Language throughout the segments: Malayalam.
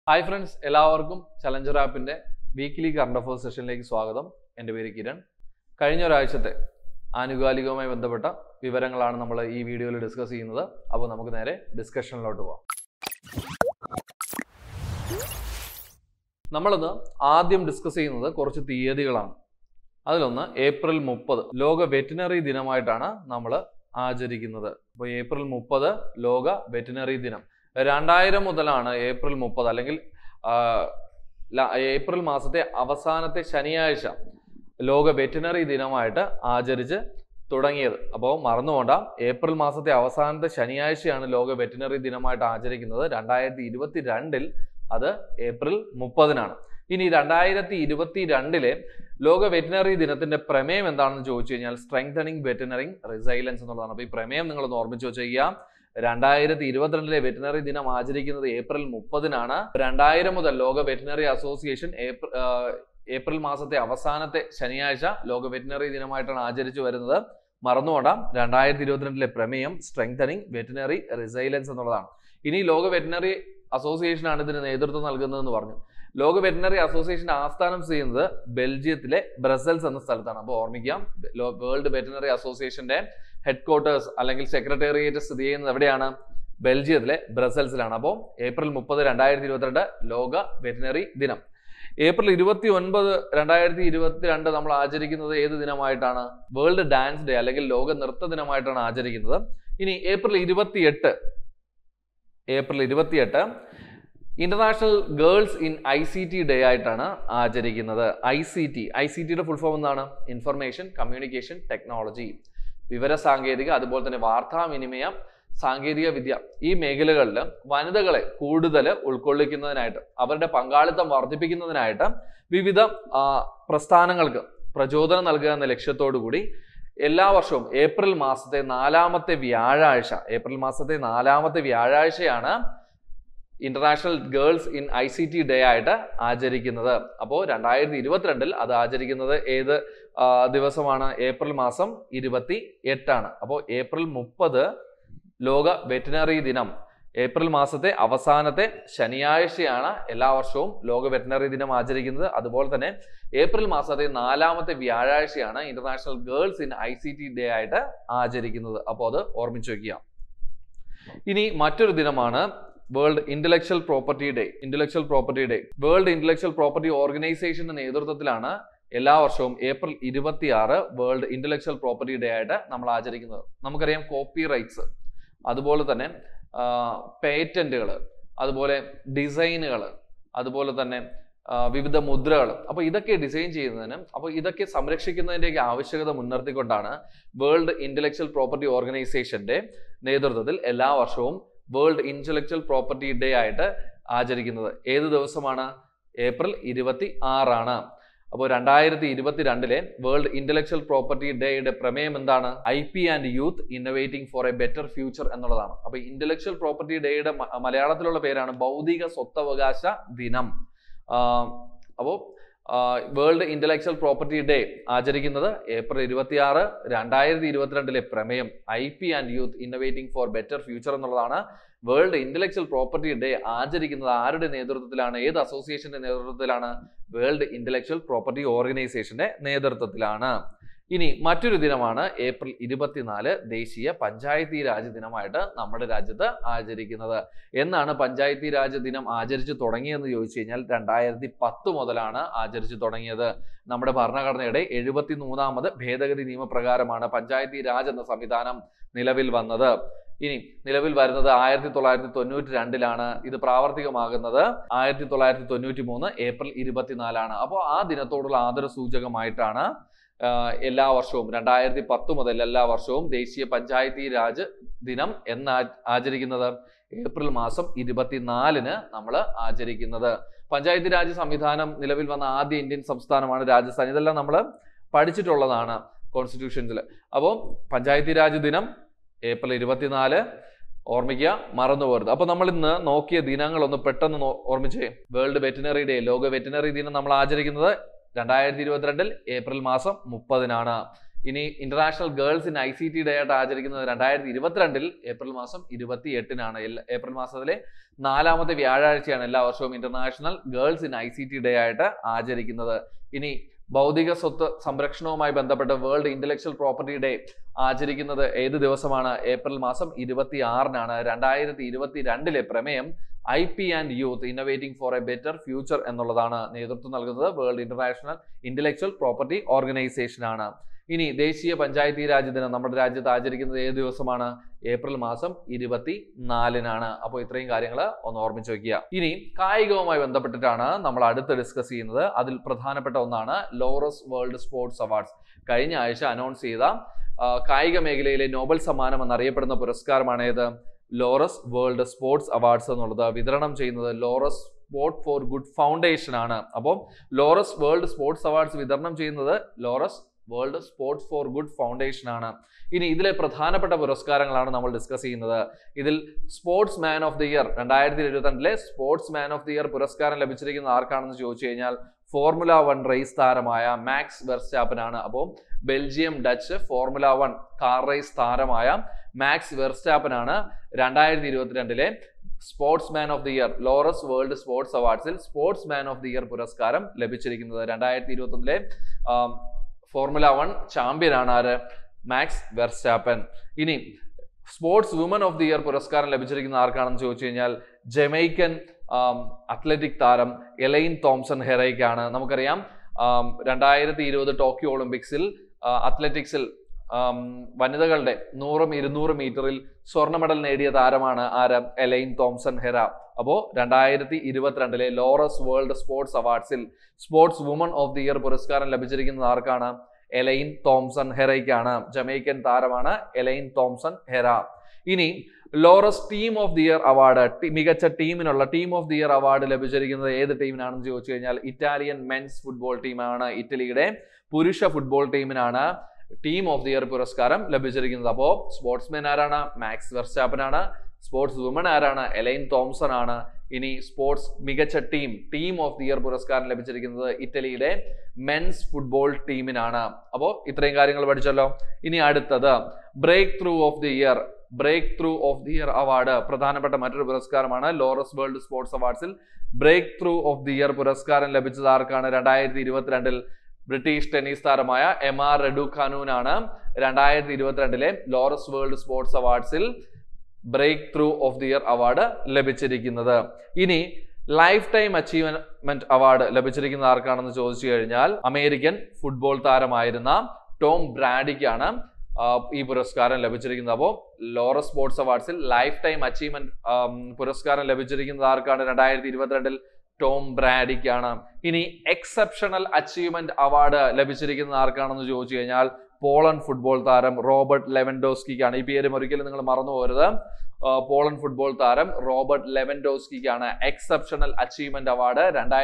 Hi friends, എല്ലാവർക്കും ചലഞ്ചർ ആപ്പിന്റെ വീക്ക്ലി കറണ്ട് അഫയേഴ്സ് സെഷനിലേക്ക് സ്വാഗതം. എൻ്റെ പേര് കിരൺ. കഴിഞ്ഞ ഒരാഴ്ചത്തെ ആനുകാലികവുമായി ബന്ധപ്പെട്ട വിവരങ്ങളാണ് നമ്മൾ ഈ വീഡിയോയിൽ ഡിസ്കസ് ചെയ്യുന്നത്. അപ്പോൾ നമുക്ക് നേരെ ഡിസ്കഷനിലോട്ട് പോകാം. നമ്മളിന്ന് ആദ്യം ഡിസ്കസ് ചെയ്യുന്നത് കുറച്ച് തീയതികളാണ്. അതിലൊന്ന് ഏപ്രിൽ 30 ലോക വെറ്റിനറി ദിനമായിട്ടാണ് നമ്മൾ ആചരിക്കുന്നത്. അപ്പോൾ ഏപ്രിൽ 30 ലോക വെറ്റിനറി ദിനം. 2000 മുതലാണ് ഏപ്രിൽ 30 അല്ലെങ്കിൽ ഏപ്രിൽ മാസത്തെ അവസാനത്തെ ശനിയാഴ്ച ലോക വെറ്റിനറി ദിനമായിട്ട് ആചരിച്ച് തുടങ്ങിയത്. അപ്പോൾ മറന്നുകൊണ്ട, ഏപ്രിൽ മാസത്തെ അവസാനത്തെ ശനിയാഴ്ചയാണ് ലോക വെറ്റിനറി ദിനമായിട്ട് ആചരിക്കുന്നത്. 2022 അത് ഏപ്രിൽ 30-നാണ്. ഇനി 2022 ലോക വെറ്റിനറി ദിനത്തിന്റെ പ്രമേയം എന്താണെന്ന് ചോദിച്ചു കഴിഞ്ഞാൽ സ്ട്രെങ്തനിങ് വെറ്റിനറി റിസൈലൻസ് എന്നുള്ളതാണ്. അപ്പോൾ ഈ പ്രമേയം നിങ്ങൾ ഓർമ്മിച്ച് വെച്ചിരിക്കുക. 2022 വെറ്റിനറി ദിനം ആചരിക്കുന്നത് ഏപ്രിൽ 30-നാണ്. 2000 മുതൽ ലോക വെറ്റിനറി അസോസിയേഷൻ ഏപ്രിൽ മാസത്തെ അവസാനത്തെ ശനിയാഴ്ച ലോക വെറ്റിനറി ദിനമായിട്ടാണ് ആചരിച്ചു വരുന്നത്. മറന്നുകൊണ്ടാം, 2022 പ്രമേയം സ്ട്രെങ്തനിങ് വെറ്റിനറി റിസൈലൻസ് എന്നുള്ളതാണ്. ഇനി ലോക വെറ്റിനറി അസോസിയേഷനാണ് ഇതിന് നേതൃത്വം നൽകുന്നതെന്ന് പറഞ്ഞു. ലോക വെറ്റിനറി അസോസിയേഷന്റെ ആസ്ഥാനം ചെയ്യുന്നത് ബെൽജിയത്തിലെ ബ്രസൽസ് എന്ന സ്ഥലത്താണ്. അപ്പോൾ ഓർമ്മിക്കാം, വേൾഡ് വെറ്റിനറി അസോസിയേഷന്റെ ഹെഡ്ക്വാർട്ടേഴ്സ് അല്ലെങ്കിൽ സെക്രട്ടേറിയറ്റ് സ്ഥിതി ചെയ്യുന്നത് എവിടെയാണ്? ബെൽജിയത്തിലെ ബ്രസൽസിലാണ്. അപ്പോൾ ഏപ്രിൽ 30, 2022 ലോക വെറ്റിനറി ദിനം. ഏപ്രിൽ 29, 2022 നമ്മൾ ആചരിക്കുന്നത് ഏത് ദിനമായിട്ടാണ്? വേൾഡ് ഡാൻസ് ഡേ അല്ലെങ്കിൽ ലോക നൃത്ത ദിനമായിട്ടാണ് ആചരിക്കുന്നത്. ഇനി April 28 international girls in ICT day ആയിട്ടാണ് ആചരിക്കുന്നത്. ICTയുടെ ഫുൾ ഫോം എന്താണ്? Information communication technology. വിവര സാങ്കേതിക അതുപോലെ തന്നെ വാർത്താവിനിമയ സാങ്കേതിക വിദ്യ ഈ മേഖലകളിൽ വനിതകളെ കൂടുതൽ ഉൾക്കൊള്ളിക്കുന്നതിനായിട്ട്, അവരുടെ പങ്കാളിത്തം വർദ്ധിപ്പിക്കുന്നതിനായിട്ട് വിവിധ പ്രസ്ഥാനങ്ങൾക്ക് പ്രചോദനം നൽകുക എന്ന ലക്ഷ്യത്തോടു കൂടി എല്ലാ വർഷവും ഏപ്രിൽ മാസത്തെ 4-ാമത്തെ വ്യാഴാഴ്ചയാണ് international girls in ICT day ആയിട്ട് ആചരിക്കുന്നത്. അപ്പോൾ 2022 അത് ആചരിക്കുന്നത് ഏത് ദിവസമാണ്? ഏപ്രിൽ മാസം 28-ആണ്. അപ്പോൾ ഏപ്രിൽ 30 ലോക വെറ്റിനറി ദിനം. ഏപ്രിൽ മാസത്തെ അവസാനത്തെ ശനിയാഴ്ചയാണ് എല്ലാ വർഷവും ലോക വെറ്റിനറി ദിനം ആചരിക്കുന്നത്. അതുപോലെ തന്നെ ഏപ്രിൽ മാസത്തെ 4-ാമത്തെ വ്യാഴാഴ്ചയാണ് international girls in ICT day ആയിട്ട് ആചരിക്കുന്നത്. അപ്പോൾ അത് ഓർമ്മിച്ചു വയ്ക്കുക. ഇനി മറ്റൊരു ദിനമാണ് world intellectual property day. World intellectual property ഓർഗനൈസേഷന്റെ നേതൃത്വത്തിലാണ് എല്ലാ വർഷവും April 26 world intellectual property day ആയിട്ട് നമ്മൾ ആചരിക്കുന്നത്. നമുക്കറിയാം, കോപ്പി റൈറ്റ്സ്, അതുപോലെ തന്നെ പേറ്റന്റുകൾ, അതുപോലെ ഡിസൈനുകൾ, അതുപോലെ തന്നെ വിവിധ മുദ്രകൾ. അപ്പോൾ ഇതൊക്കെ ഡിസൈൻ ചെയ്യുന്നതിന്, അപ്പോൾ ഇതൊക്കെ സംരക്ഷിക്കുന്നതിൻ്റെയൊക്കെ ആവശ്യകത മുൻനിർത്തിക്കൊണ്ടാണ് വേൾഡ് ഇന്റലക്ച്വൽ പ്രോപ്പർട്ടി ഓർഗനൈസേഷന്റെ നേതൃത്വത്തിൽ എല്ലാ വർഷവും വേൾഡ് ഇന്റലക്ച്വൽ പ്രോപ്പർട്ടി ഡേ ആയിട്ട് ആചരിക്കുന്നത്. ഏത് ദിവസമാണ്? ഏപ്രിൽ 26-ആണ്. അപ്പോൾ 2022 വേൾഡ് ഇന്റലക്ച്വൽ പ്രോപ്പർട്ടി ഡേയുടെ പ്രമേയം എന്താണ്? IP and youth innovating for a better future എന്നുള്ളതാണ്. അപ്പോൾ ഇന്റലക്ച്വൽ പ്രോപ്പർട്ടി ഡേയുടെ മലയാളത്തിലുള്ള പേരാണ് ഭൗതിക സ്വത്തവകാശ ദിനം. അപ്പോൾ വേൾഡ് ഇന്റലക്ച്വൽ പ്രോപ്പർട്ടി ഡേ ആചരിക്കുന്നത് ഏപ്രിൽ 26. 2022 പ്രമേയം IP and youth innovating for better future എന്നുള്ളതാണ്. വേൾഡ് ഇന്റലക്ച്വൽ പ്രോപ്പർട്ടി ഡേ ആചരിക്കുന്നത് ആരുടെ നേതൃത്വത്തിലാണ്? ഏത് അസോസിയേഷന്റെ നേതൃത്വത്തിലാണ്? വേൾഡ് ഇന്റലക്ച്വൽ പ്രോപ്പർട്ടി ഓർഗനൈസേഷന്റെ നേതൃത്വത്തിലാണ്. ഇനി മറ്റൊരു ദിനമാണ് ഏപ്രിൽ 24 ദേശീയ പഞ്ചായത്തി രാജ് ദിനമായിട്ട് നമ്മുടെ രാജ്യത്ത് ആചരിക്കുന്നത്. എന്നാണ് പഞ്ചായത്തി രാജ് ദിനം ആചരിച്ചു തുടങ്ങിയെന്ന് ചോദിച്ചു കഴിഞ്ഞാൽ 2010 മുതലാണ് ആചരിച്ചു തുടങ്ങിയത്. നമ്മുടെ ഭരണഘടനയുടെ 73ാമത് ഭേദഗതി നിയമപ്രകാരമാണ് പഞ്ചായത്തി രാജ് എന്ന സംവിധാനം നിലവിൽ വന്നത്. ഇനി നിലവിൽ വരുന്നത് 1992-ലാണ്. ഇത് പ്രാവർത്തികമാകുന്നത് 1993 ഏപ്രിൽ 24-ആണ്. അപ്പോൾ ആ ദിനത്തോടുള്ള ആദര സൂചകമായിട്ടാണ് എല്ലാ വർഷവും 2010 മുതൽ എല്ലാ വർഷവും ദേശീയ പഞ്ചായത്തി രാജ് ദിനം എന്ന് ആചരിക്കുന്നത്. ഏപ്രിൽ മാസം 24-ന് നമ്മൾ ആചരിക്കുന്നത്. പഞ്ചായത്തി രാജ് സംവിധാനം നിലവിൽ വന്ന ആദ്യ ഇന്ത്യൻ സംസ്ഥാനമാണ് രാജസ്ഥാൻ. ഇതെല്ലാം നമ്മൾ പഠിച്ചിട്ടുള്ളതാണ് കോൺസ്റ്റിറ്റ്യൂഷൻസിൽ. അപ്പോൾ പഞ്ചായത്തി രാജ് ദിനം ഏപ്രിൽ 24, ഓർമ്മിക്കുക, മറന്നുപോകരുത്. അപ്പൊ നമ്മൾ ഇന്ന് നോക്കിയ ദിനങ്ങളൊന്ന് പെട്ടെന്ന് ഓർമ്മിച്ചേ. വേൾഡ് വെറ്റിനറി ഡേ, ലോക വെറ്റിനറി ദിനം നമ്മൾ ആചരിക്കുന്നത് 2022 ഏപ്രിൽ മാസം 30-നാണ്. ഇനി international girls in ICT day ആയിട്ട് ആചരിക്കുന്നത് 2022 ഏപ്രിൽ മാസം 28-നാണ്. ഏപ്രിൽ മാസത്തിലെ 4ാമത്തെ വ്യാഴാഴ്ചയാണ് എല്ലാ വർഷവും international girls in ICT day ആയിട്ട് ആചരിക്കുന്നത്. ഇനി ബൗദ്ധിക സ്വത്ത് സംരക്ഷണവുമായി ബന്ധപ്പെട്ട വേൾഡ് ഇന്റലക്ച്വൽ പ്രോപ്പർട്ടി ഡേ ആചരിക്കുന്നത് ഏത് ദിവസമാണ്? ഏപ്രിൽ മാസം 26-നാണ്. 2022 പ്രമേയം IP and Youth Innovating for a Better Future എന്നുള്ളതാണ്. നേതൃത്വം നൽകുന്നത് വേൾഡ് ഇന്റലക്ച്വൽ പ്രോപ്പർട്ടി ഓർഗനൈസേഷൻ ആണ്. ഇനി ദേശീയ പഞ്ചായത്തി രാജ് ദിനം നമ്മുടെ രാജ്യത്ത് ആചരിക്കുന്നത് ഏത് ദിവസമാണ്? ഏപ്രിൽ മാസം 24-നാണ്. അപ്പോൾ ഇത്രയും കാര്യങ്ങൾ ഒന്ന് ഓർമ്മിച്ച് വയ്ക്കുക. ഇനി കായികവുമായി ബന്ധപ്പെട്ടിട്ടാണ് നമ്മൾ അടുത്ത് ഡിസ്കസ് ചെയ്യുന്നത്. അതിൽ പ്രധാനപ്പെട്ട ഒന്നാണ് ലോറസ് വേൾഡ് സ്പോർട്സ് അവാർഡ്സ്. കഴിഞ്ഞ ആഴ്ച അനൗൺസ് ചെയ്ത കായിക മേഖലയിലെ നോബൽ സമ്മാനം എന്നറിയപ്പെടുന്ന പുരസ്കാരമാണ് ഏത്? ലോറസ് വേൾഡ് സ്പോർട്സ് അവാർഡ്സ് എന്നുള്ളത്. വിതരണം ചെയ്യുന്നത് Laureus sport for good foundation ആണ്. അപ്പോൾ ലോറസ് വേൾഡ് സ്പോർട്സ് അവാർഡ്സ് വിതരണം ചെയ്യുന്നത് Laureus world sports for good foundation ആണ്. ഇനി ഇതിലെ പ്രധാനപ്പെട്ട പുരസ്കാരങ്ങളാണ് നമ്മൾ ഡിസ്കസ് ചെയ്യുന്നത്. ഇതിൽ sportsman of the year 2022 sportsman of the year പുരസ്കാരം ലഭിച്ചിരിക്കുന്ന ആർക്കാണെന്ന് ചോദിച്ചു കഴിഞ്ഞാൽ ഫോർമുല 1 റേസ് താരമായ മാക്സ് വെർസ്റ്റാപ്പൻ ആണ്. അപ്പോൾ Belgium Dutch formula 1 car race താരമായ മാക്സ് വെർസ്റ്റാപ്പൻ ആണ് 2022 sportsman of the year Laureus world sports അവാർഡ്സിൽ sportsman of the year പുരസ്കാരം ലഭിച്ചിരിക്കുന്നത്. 2021 ഫോർമുല 1 ചാമ്പ്യൻ ആണ് ആര്? Max Verstappen. ഇനി sportswoman of the year പുരസ്കാരം ലഭിച്ചിരിക്കുന്ന ആർക്കാണെന്ന് ചോദിച്ചു കഴിഞ്ഞാൽ ജമൈക്കൻ അത്ലറ്റിക് താരം എലൈൻ തോംസൺ ഹെറയ്ക്കാണ്. നമുക്കറിയാം 2020 ടോക്കിയോ ഒളിമ്പിക്സിൽ അത്ലറ്റിക്സിൽ വനിതകളുടെ 100, 200 മീറ്ററിൽ സ്വർണ്ണ മെഡൽ നേടിയ താരമാണ് ആര്? Elaine Thompson Herah. അപ്പോൾ 2022 ലോറസ് വേൾഡ് സ്പോർട്സ് അവാർഡ്സിൽ sportswoman of the year പുരസ്കാരം ലഭിച്ചിരിക്കുന്നത് ആർക്കാണ്? എലൈൻ തോംസൺ ഹെറയ്ക്കാണ്. ജമൈക്കൻ താരമാണ് എലൈൻ തോംസൺ ഹെറ. ഇനി Laureus team of the year award, മികച്ച ടീമിനുള്ള team of the year award ലഭിച്ചിരിക്കുന്നത് ഏത് ടീമിനാണെന്ന് ചോദിച്ചു കഴിഞ്ഞാൽ ഇറ്റാലിയൻ മെൻസ് ഫുട്ബോൾ ടീമാണ്. ഇറ്റലിയുടെ പുരുഷ ഫുട്ബോൾ ടീമിനാണ് ടീം ഓഫ് ദി ഇയർ പുരസ്കാരം ലഭിച്ചിരിക്കുന്നത്. അപ്പോൾ സ്പോർട്സ്മാൻ ആരാണ്? മാക്സ് വെർസ്റ്റാപ്പൻ ആണ്. സ്പോർട്സ് വുമൺ ആരാണ്? എലൈൻ തോംസൺ ആണ്. ഇനി സ്പോർട്സ് മികച്ച ടീം ഓഫ് ദി ഇയർ പുരസ്കാരം ലഭിച്ചിരിക്കുന്നത് ഇറ്റലിയുടെ മെൻസ് ഫുട്ബോൾ ടീമിനാണ്. അപ്പോൾ ഇത്രയും കാര്യങ്ങൾ പഠിച്ചല്ലോ. ഇനി അടുത്തത് breakthrough of the year award പ്രധാനപ്പെട്ട മറ്റൊരു പുരസ്കാരമാണ്. ലോറസ് വേൾഡ് സ്പോർട്സ് അവാർഡ്സിൽ breakthrough of the year പുരസ്കാരം ലഭിച്ചത് ആർക്കാണ്? 2022 ബ്രിട്ടീഷ് ടെന്നീസ് താരമായ എമാ റഡുഖാനൂനാണ് 2022 ലോറസ് വേൾഡ് സ്പോർട്സ് അവാർഡ്സിൽ breakthrough of the year award ലഭിച്ചിരിക്കുന്നത്. ഇനി ലൈഫ് ടൈം അച്ചീവ്മെന്റ് അവാർഡ് ലഭിച്ചിരിക്കുന്ന ആർക്കാണെന്ന് ചോദിച്ചു കഴിഞ്ഞാൽ അമേരിക്കൻ ഫുട്ബോൾ താരമായിരുന്ന ടോം ബ്രാഡിക്കാണ് ഈ പുരസ്കാരം ലഭിച്ചിരിക്കുന്നത്. അപ്പോൾ ലോറസ് സ്പോർട്സ് അവാർഡ്സിൽ ലൈഫ് ടൈം അച്ചീവ്മെന്റ് പുരസ്കാരം ലഭിച്ചിരിക്കുന്നത് ആർക്കാണ്? 2022 ടോം ബ്രാഡിക്കാണ്. ഇനി എക്സെപ്ഷണൽ അച്ചീവ്മെന്റ് അവാർഡ് ലഭിച്ചിരിക്കുന്ന ആർക്കാണെന്ന് ചോദിച്ചു കഴിഞ്ഞാൽ പോളണ്ട് ഫുട്ബോൾ താരം റോബർട്ട് ലെവൻഡോസ്കിക്കാണ്. ഈ പേരും ഒരിക്കലും നിങ്ങൾ മറന്നു പോകരുത്. പോളണ്ട് ഫുട്ബോൾ താരം റോബർട്ട് ലെവൻഡോസ്കിക്കാണ് exceptional achievement award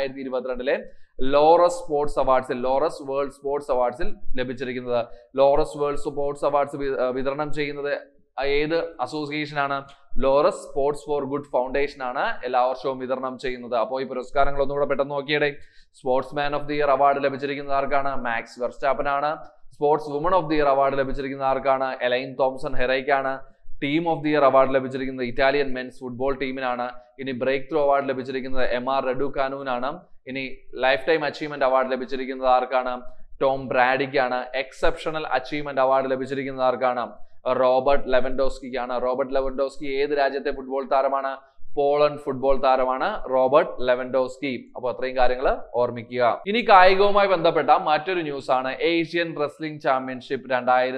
2022 Laureus sports അവാർഡ്സിൽ ലോറസ് വേൾഡ് സ്പോർട്സ് അവാർഡ്സിൽ ലഭിച്ചിരിക്കുന്നത്. ലോറസ് വേൾഡ് സ്പോർട്സ് അവാർഡ്സ് വിതരണം ചെയ്യുന്നത് ഏത് അസോസിയേഷൻ ആണ്? Laureus sports for good foundation ആണ് എല്ലാ വർഷവും വിതരണം ചെയ്യുന്നത്. അപ്പോൾ ഈ പുരസ്കാരങ്ങൾ ഒന്നുകൂടെ പെട്ടെന്ന് നോക്കിയേ. Sportsman of the year award ലഭിച്ചിരിക്കുന്നത് ആർക്കാണ്? മാക്സ് വെർസ്റ്റാപ്പൻ ആണ്. Sportswoman of the year award ലഭിച്ചിരിക്കുന്ന ആർക്കാണ്? എലൈൻ തോംസൺ ഹെറയ്ക്കാണ്. Team of the year award ലഭിച്ചിരിക്കുന്നത് ഇറ്റാലിയൻ മെൻസ് ഫുട്ബോൾ ടീമിനാണ്. ഇനി ബ്രേക്ക് ത്രൂ അവാർഡ് ലഭിച്ചിരിക്കുന്നത് എമാ റഡുഖാനൂനാണ്. ഇനി ലൈഫ് ടൈം അച്ചീവ്മെന്റ് അവാർഡ് ലഭിച്ചിരിക്കുന്നത് ആർക്കാണ്? ടോം ബ്രാഡിക്കാണ്. എക്സെപ്ഷണൽ അച്ചീവ്മെന്റ് അവാർഡ് ലഭിച്ചിരിക്കുന്നത് ആർക്കാണ്? റോബർട്ട് ലെവൻഡോസ്കിക്കാണ്. റോബർട്ട് ലെവൻഡോസ്കി ഏത് രാജ്യത്തെ ഫുട്ബോൾ താരമാണ്? പോളണ്ട് ഫുട്ബോൾ താരമാണ് റോബർട്ട് ലെവൻഡോസ്കി. അപ്പോൾ അത്രയും കാര്യങ്ങൾ ഓർമ്മിക്കുക. ഇനി കായികവുമായി ബന്ധപ്പെട്ട മറ്റൊരു ന്യൂസ് ആണ് Asian wrestling championship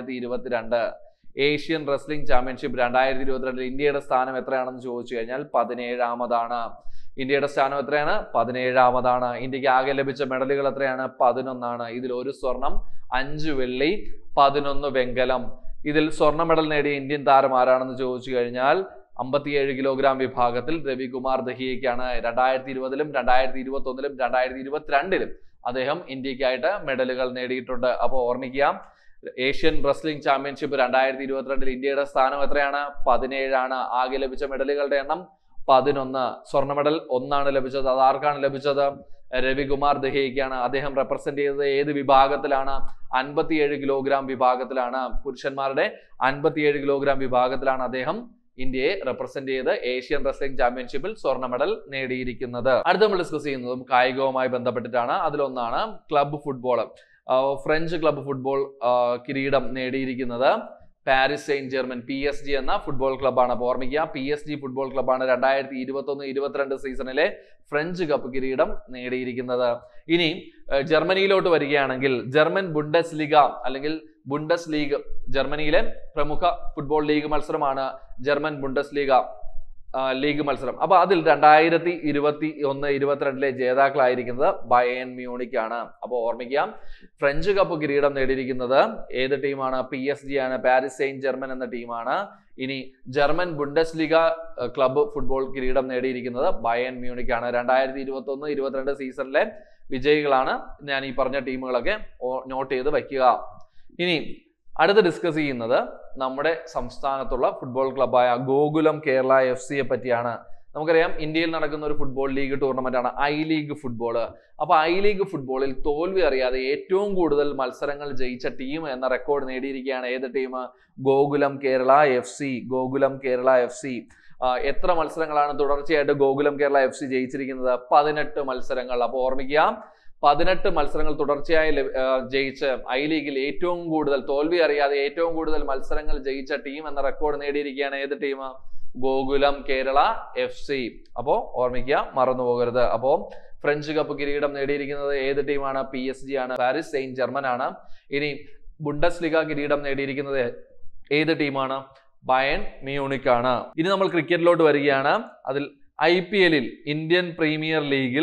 2022. Asian wrestling championship 2022 ഇന്ത്യയുടെ സ്ഥാനം എത്രയാണെന്ന് ചോദിച്ചു കഴിഞ്ഞാൽ 17ാമതാണ്. ഇന്ത്യയുടെ സ്ഥാനം എത്രയാണ്? 17ാമതാണ്. ഇന്ത്യക്ക് ആകെ ലഭിച്ച മെഡലുകൾ എത്രയാണ്? 11 ഇതിൽ 1 സ്വർണം, 5 വെള്ളി, 11 വെങ്കലം. ഇതിൽ സ്വർണ്ണ മെഡൽ നേടിയ ഇന്ത്യൻ താരം ആരാണെന്ന് ചോദിച്ചു കഴിഞ്ഞാൽ 57 കിലോഗ്രാം വിഭാഗത്തിൽ രവികുമാർ ദഹിയയ്ക്കാണ്. 2020 2021 2022 അദ്ദേഹം ഇന്ത്യക്കായിട്ട് മെഡലുകൾ നേടിയിട്ടുണ്ട്. അപ്പോൾ ഓർമ്മിക്കുക, ഏഷ്യൻ റെസ്ലിംഗ് ചാമ്പ്യൻഷിപ്പ് 2022 ഇന്ത്യയുടെ സ്ഥാനം എത്രയാണ്? 17. ആകെ ലഭിച്ച മെഡലുകളുടെ എണ്ണം 11. സ്വർണ്ണ മെഡൽ 1 ലഭിച്ചത്. അത് ആർക്കാണ് ലഭിച്ചത്? രവികുമാർ ദഹിയയ്ക്കാണ്. അദ്ദേഹം റെപ്രസെന്റ് ചെയ്തത് ഏത് വിഭാഗത്തിലാണ്? 57 കിലോഗ്രാം വിഭാഗത്തിലാണ്. പുരുഷന്മാരുടെ 57 കിലോഗ്രാം വിഭാഗത്തിലാണ് അദ്ദേഹം ഇന്ത്യയെ റെപ്രസെന്റ് ചെയ്ത് ഏഷ്യൻ റെസ്ലിംഗ് ചാമ്പ്യൻഷിപ്പിൽ സ്വർണ്ണ മെഡൽ നേടിയിരിക്കുന്നത്. അടുത്ത നമ്മൾ ഡിസ്കസ് ചെയ്യുന്നതും കായികവുമായി ബന്ധപ്പെട്ടിട്ടാണ്. അതിലൊന്നാണ് club football. French club football കിരീടം നേടിയിരിക്കുന്നത് പാരീസ് സെയിന്റ് ജെർമൻ PSG എന്ന ഫുട്ബോൾ ക്ലബ്ബാണ്. അപ്പോൾ ഓർമ്മിക്കുക, PSG ഫുട്ബോൾ ക്ലബ്ബാണ് 2021-22 സീസണിലെ ഫ്രഞ്ച് കപ്പ് കിരീടം നേടിയിരിക്കുന്നത്. ഇനി ജർമ്മനിയിലോട്ട് വരികയാണെങ്കിൽ ജർമ്മൻ ബുണ്ടസ് ലീഗ അല്ലെങ്കിൽ ബുണ്ടസ് ലീഗ്, ജർമ്മനിയിലെ പ്രമുഖ ഫുട്ബോൾ ലീഗ് മത്സരമാണ് ജർമ്മൻ ബുണ്ടസ് ലീഗ് മത്സരം. അപ്പൊ അതിൽ 2021-22 ജേതാക്കളായിരിക്കുന്നത് ബയേൺ മ്യൂണിക് ആണ്. അപ്പോൾ ഓർമ്മിക്കാം, ഫ്രഞ്ച് കപ്പ് കിരീടം നേടിയിരിക്കുന്നത് ഏത് ടീമാണ്? PSG ആണ്, പാരീസ് സെയിന്റ് ജെർമൻ എന്ന ടീമാണ്. ഇനി German Bundesliga club football കിരീടം നേടിയിരിക്കുന്നത് ബയേൺ മ്യൂണിക് ആണ്. 2021-22 സീസണിലെ വിജയികളാണ് ഞാൻ ഈ പറഞ്ഞ ടീമുകളൊക്കെ നോട്ട് ചെയ്ത് വയ്ക്കുക. ഇനി അടുത്ത് ഡിസ്കസ് ചെയ്യുന്നത് നമ്മുടെ സംസ്ഥാനത്തുള്ള ഫുട്ബോൾ ക്ലബ്ബായ ഗോകുലം കേരള FC പറ്റിയാണ്. നമുക്കറിയാം, ഇന്ത്യയിൽ നടക്കുന്ന ഒരു ഫുട്ബോൾ ലീഗ് ടൂർണമെന്റ് ആണ് ഐ ലീഗ് ഫുട്ബോൾ. അപ്പൊ ഐ ലീഗ് ഫുട്ബോളിൽ തോൽവി അറിയാതെ ഏറ്റവും കൂടുതൽ മത്സരങ്ങൾ ജയിച്ച ടീം എന്ന റെക്കോർഡ് നേടിയിരിക്കുകയാണ് ഏത് team? Gokulam Kerala FC. Gokulam Kerala FC എത്ര മത്സരങ്ങളാണ് തുടർച്ചയായിട്ട് ഗോകുലം കേരള FC ജയിച്ചിരിക്കുന്നത്? 18 മത്സരങ്ങൾ. അപ്പോൾ ഓർമ്മിക്കുക, 18 മത്സരങ്ങൾ തുടർച്ചയായി ജയിച്ച് ഐ ലീഗിൽ ഏറ്റവും കൂടുതൽ തോൽവി അറിയാതെ ഏറ്റവും കൂടുതൽ മത്സരങ്ങൾ ജയിച്ച ടീം എന്ന റെക്കോർഡ് നേടിയിരിക്കുകയാണ് ഏത് ടീം? ഗോകുലം കേരള FC. അപ്പോ ഓർമ്മിക്കുക, മറന്നു പോകരുത്. അപ്പോ ഫ്രഞ്ച് കപ്പ് കിരീടം നേടിയിരിക്കുന്നത് ഏത് ടീമാണ്? PSG ആണ്, പാരീസ് സെയിന്റ് ജെർമൻ ആണ്. ഇനി ബുണ്ടസ് ലീഗ കിരീടം നേടിയിരിക്കുന്നത് ഏത് ടീമാണ്? ബയേൺ മ്യൂണിക് ആണ്. ഇനി നമ്മൾ ക്രിക്കറ്റിലോട്ട് വരികയാണ്. അതിൽ IPL ഇന്ത്യൻ പ്രീമിയർ ലീഗിൽ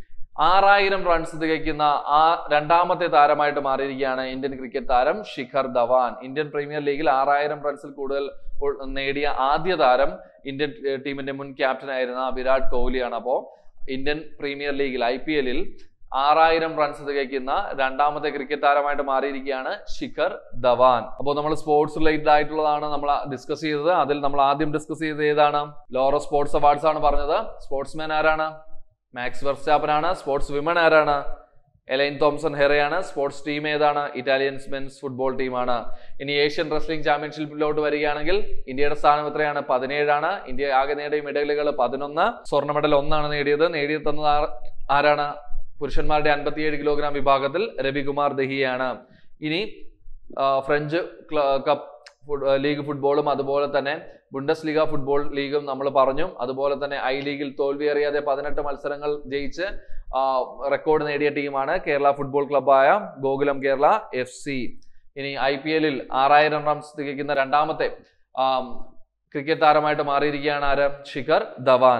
6000 റൺസ് തികയ്ക്കുന്ന രണ്ടാമത്തെ താരമായിട്ട് മാറിയിരിക്കുകയാണ് ഇന്ത്യൻ ക്രിക്കറ്റ് താരം ശിഖർ ധവാൻ. ഇന്ത്യൻ പ്രീമിയർ ലീഗിൽ 6000 റൺസിൽ കൂടുതൽ നേടിയ ആദ്യ താരം ഇന്ത്യൻ ടീമിന്റെ മുൻ ക്യാപ്റ്റൻ ആയിരുന്ന വിരാട് കോഹ്ലിയാണ്. അപ്പോൾ ഇന്ത്യൻ പ്രീമിയർ ലീഗിൽ IPL 6000 റൺസ് തികയ്ക്കുന്ന രണ്ടാമത്തെ ക്രിക്കറ്റ് താരമായിട്ട് മാറിയിരിക്കുകയാണ് ശിഖർ ധവാൻ. അപ്പോൾ നമ്മൾ സ്പോർട്സ് റിലേറ്റഡ് ആയിട്ടുള്ളതാണ് നമ്മൾ ഡിസ്കസ് ചെയ്തത്. അതിൽ നമ്മൾ ആദ്യം ഡിസ്കസ് ചെയ്തത് ഏതാണ്? ലോറോ സ്പോർട്സ് അവാർഡ്സ് ആണ് പറഞ്ഞത്. സ്പോർട്സ്മാൻ ആരാണ്? മാക്സ് വെർസ്റ്റാപ്പൻ ആണ്. സ്പോർട്സ് വിമൺ ആരാണ്? എലൈൻ തോംസൺ ഹെറയാണ്. സ്പോർട്സ് ടീം ഏതാണ്? ഇറ്റാലിയൻ മെൻസ് ഫുട്ബോൾ ടീമാണ്. ഇനി ഏഷ്യൻ റെസ്ലിംഗ് ചാമ്പ്യൻഷിപ്പിലോട്ട് വരികയാണെങ്കിൽ ഇന്ത്യയുടെ സ്ഥാനം എത്രയാണ്? 17 ആണ്. ഇന്ത്യ ആകെ നേടിയ മെഡലുകൾ 11. സ്വർണ്ണ മെഡൽ 1 നേടിയത് തന്നത് ആരാണ്? പുരുഷന്മാരുടെ 57 കിലോഗ്രാം വിഭാഗത്തിൽ രവികുമാർ ദഹിയാണ്. ഇനി ഫ്രഞ്ച് കപ്പ് ലീഗ് ഫുട്ബോളും അതുപോലെ തന്നെ ബുണ്ടസ് ലീഗ ഫുട്ബോൾ ലീഗും നമ്മൾ പറഞ്ഞു. അതുപോലെ തന്നെ ഐ ലീഗിൽ തോൽവി അറിയാതെ 18 മത്സരങ്ങൾ ജയിച്ച് റെക്കോർഡ് നേടിയ ടീമാണ് കേരള ഫുട്ബോൾ ക്ലബ്ബായ ഗോകുലം കേരള FC. ഇനി IPL 6000 റൺസ് തികയ്ക്കുന്ന രണ്ടാമത്തെ ക്രിക്കറ്റ് താരമായിട്ട് മാറിയിരിക്കുകയാണ് ആര്? ശിഖർ ധവാൻ.